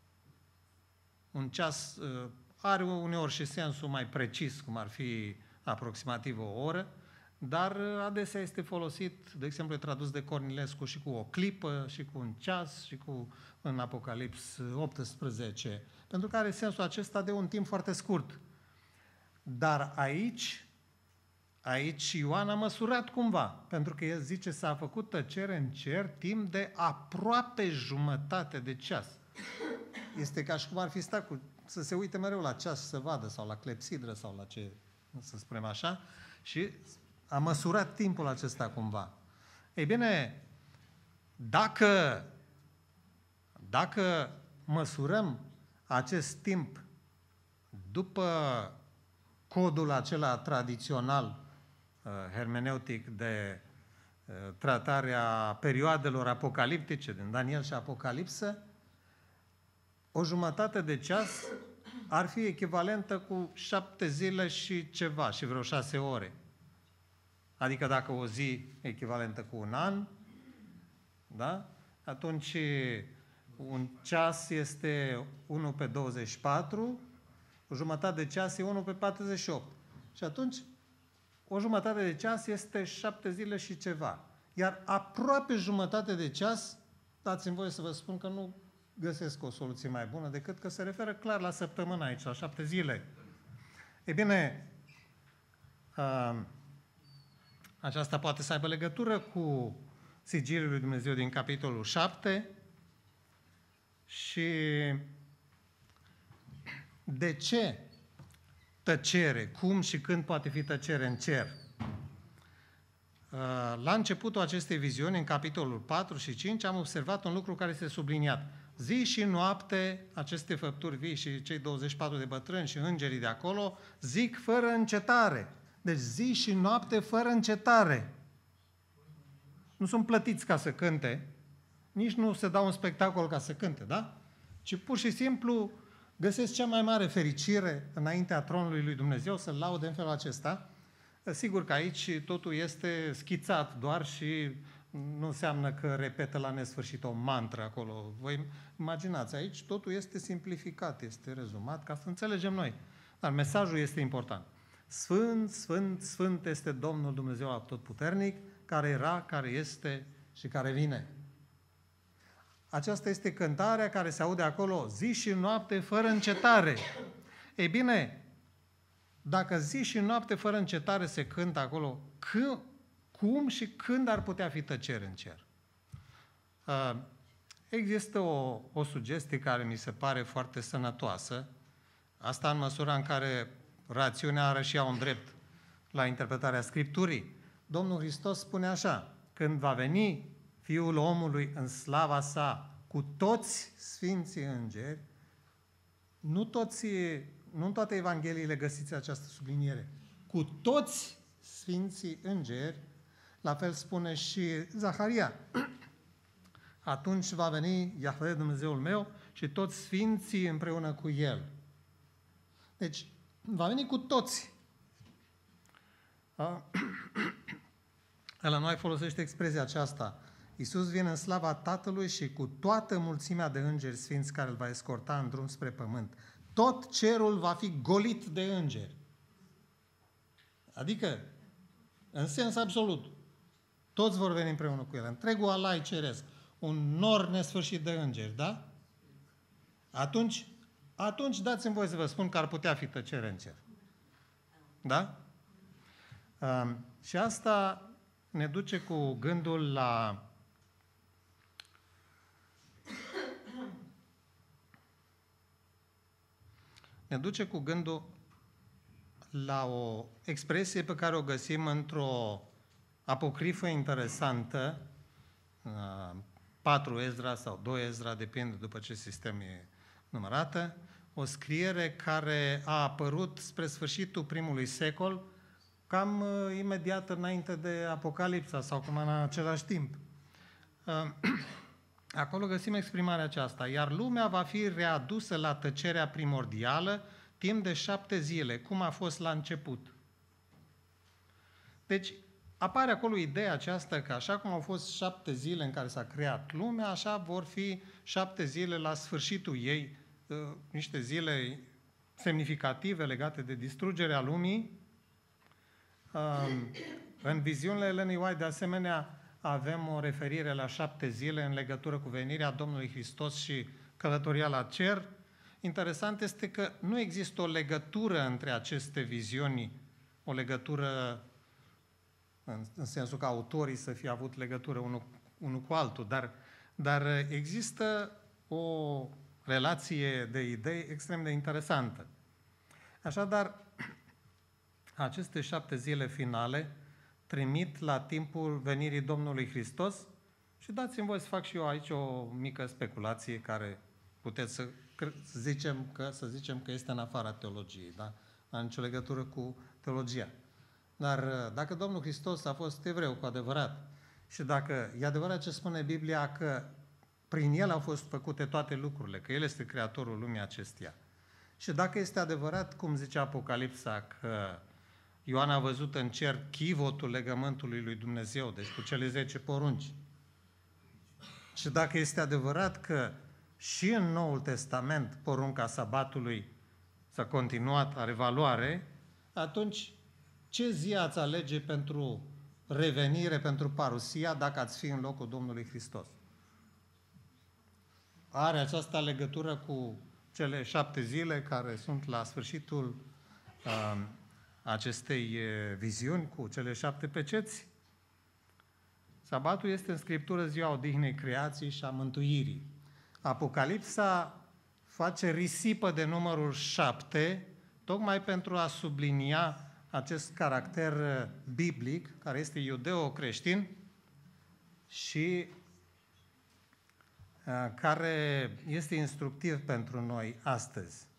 Un ceas uh, are uneori și sensul mai precis, cum ar fi aproximativ o oră, dar adesea este folosit, de exemplu, e tradus de Cornilescu și cu o clipă, și cu un ceas, și cu în Apocalips optsprezece, pentru că are sensul acesta de un timp foarte scurt. Dar aici, aici Ioan a măsurat cumva, pentru că el zice s-a făcut tăcere în cer timp de aproape jumătate de ceas. Este ca și cum ar fi stat cu, să se uite mereu la ceas să vadă, sau la clepsidră, sau la ce, să spunem așa, și a măsurat timpul acesta cumva. Ei bine, dacă, dacă măsurăm acest timp după codul acela tradițional hermeneutic de tratarea perioadelor apocaliptice din Daniel și Apocalipsă, o jumătate de ceas ar fi echivalentă cu șapte zile și ceva, și vreo șase ore. Adică dacă o zi echivalentă cu un an, da? Atunci un ceas este unu pe douăzeci și patru, o jumătate de ceas e unu pe patruzeci și opt. Și atunci o jumătate de ceas este șapte zile și ceva. Iar aproape jumătate de ceas, dați-mi voie să vă spun că nu găsesc o soluție mai bună decât că se referă clar la săptămână aici, la șapte zile. E bine, uh, aceasta poate să aibă legătură cu sigiliul lui Dumnezeu din capitolul șapte și de ce tăcere, cum și când poate fi tăcere în cer. La începutul acestei viziuni, în capitolul patru și cinci, am observat un lucru care este subliniat. Zi și noapte, aceste făpturi vii și cei douăzeci și patru de bătrâni și îngerii de acolo, zic fără încetare. Deci zi și noapte fără încetare. Nu sunt plătiți ca să cânte, nici nu se dau un spectacol ca să cânte, da? Ci pur și simplu găsesc cea mai mare fericire înaintea tronului lui Dumnezeu, să-L laude în felul acesta. Sigur că aici totul este schițat doar și nu înseamnă că repetă la nesfârșit o mantră acolo. Voi imaginați, aici totul este simplificat, este rezumat, ca să înțelegem noi. Dar mesajul este important. Sfânt, Sfânt, Sfânt este Domnul Dumnezeu Atotputernic, care era, care este și care vine. Aceasta este cântarea care se aude acolo zi și noapte fără încetare. Ei bine, dacă zi și noapte fără încetare se cântă acolo, când, cum și când ar putea fi tăcere în cer? Uh, există o, o sugestie care mi se pare foarte sănătoasă, asta în măsura în care rațiunea are și ea un drept la interpretarea Scripturii. Domnul Hristos spune așa, când va veni Fiul omului în slava sa cu toți sfinții îngeri, nu, toți, nu în toate evangheliile găsiți această subliniere, cu toți sfinții îngeri, la fel spune și Zaharia. Atunci va veni Iahve Dumnezeul meu și toți sfinții împreună cu El. Deci, va veni cu toți. La noi folosește expresia aceasta. Iisus vine în slava Tatălui și cu toată mulțimea de îngeri sfinți care îl va escorta în drum spre pământ. Tot cerul va fi golit de îngeri. Adică, în sens absolut, toți vor veni împreună cu El. Întregul alai ceresc. Un nor nesfârșit de îngeri, da? Atunci, atunci dați-mi voie să vă spun că ar putea fi tăcere în cer. Da? Uh, și asta ne duce cu gândul la ne duce cu gândul la o expresie pe care o găsim într-o apocrifă interesantă, patru Ezra sau doi Ezra, depinde după ce sistem e numărată, o scriere care a apărut spre sfârșitul primului secol, cam uh, imediat înainte de Apocalipsa sau cam în același timp. Uh, acolo găsim exprimarea aceasta. Iar lumea va fi readusă la tăcerea primordială timp de șapte zile, cum a fost la început. Deci, apare acolo ideea aceasta că așa cum au fost șapte zile în care s-a creat lumea, așa vor fi șapte zile la sfârșitul ei, uh, niște zile semnificative legate de distrugerea lumii. În viziunile Eleni White, de asemenea, avem o referire la șapte zile în legătură cu venirea Domnului Hristos și călătoria la cer. Interesant este că nu există o legătură între aceste viziuni, o legătură în, în sensul că autorii să fie avut legătură unul, unul cu altul, dar, dar există o relație de idei extrem de interesantă. Așadar, aceste șapte zile finale trimit la timpul venirii Domnului Hristos și dați-mi voi să fac și eu aici o mică speculație care puteți să zicem că, să zicem că este în afara teologiei, da? Nu are nicio legătură cu teologia. Dar dacă Domnul Hristos a fost evreu cu adevărat și dacă e adevărat ce spune Biblia că prin El au fost făcute toate lucrurile, că El este creatorul lumii acesteia, și dacă este adevărat, cum zice Apocalipsa, că Ioan a văzut în cer chivotul legământului lui Dumnezeu, deci cu cele zece porunci. Și dacă este adevărat că și în Noul Testament porunca sabatului s-a continuat, are valoare, atunci ce zi ați alege pentru revenire, pentru parusia, dacă ați fi în locul Domnului Hristos? Are această legătură cu cele șapte zile care sunt la sfârșitul uh, acestei viziuni, cu cele șapte peceți? Sabatul este în Scriptură ziua odihnei creației și a mântuirii. Apocalipsa face risipă de numărul șapte, tocmai pentru a sublinia acest caracter biblic, care este iudeo-creștin și care este instructiv pentru noi astăzi.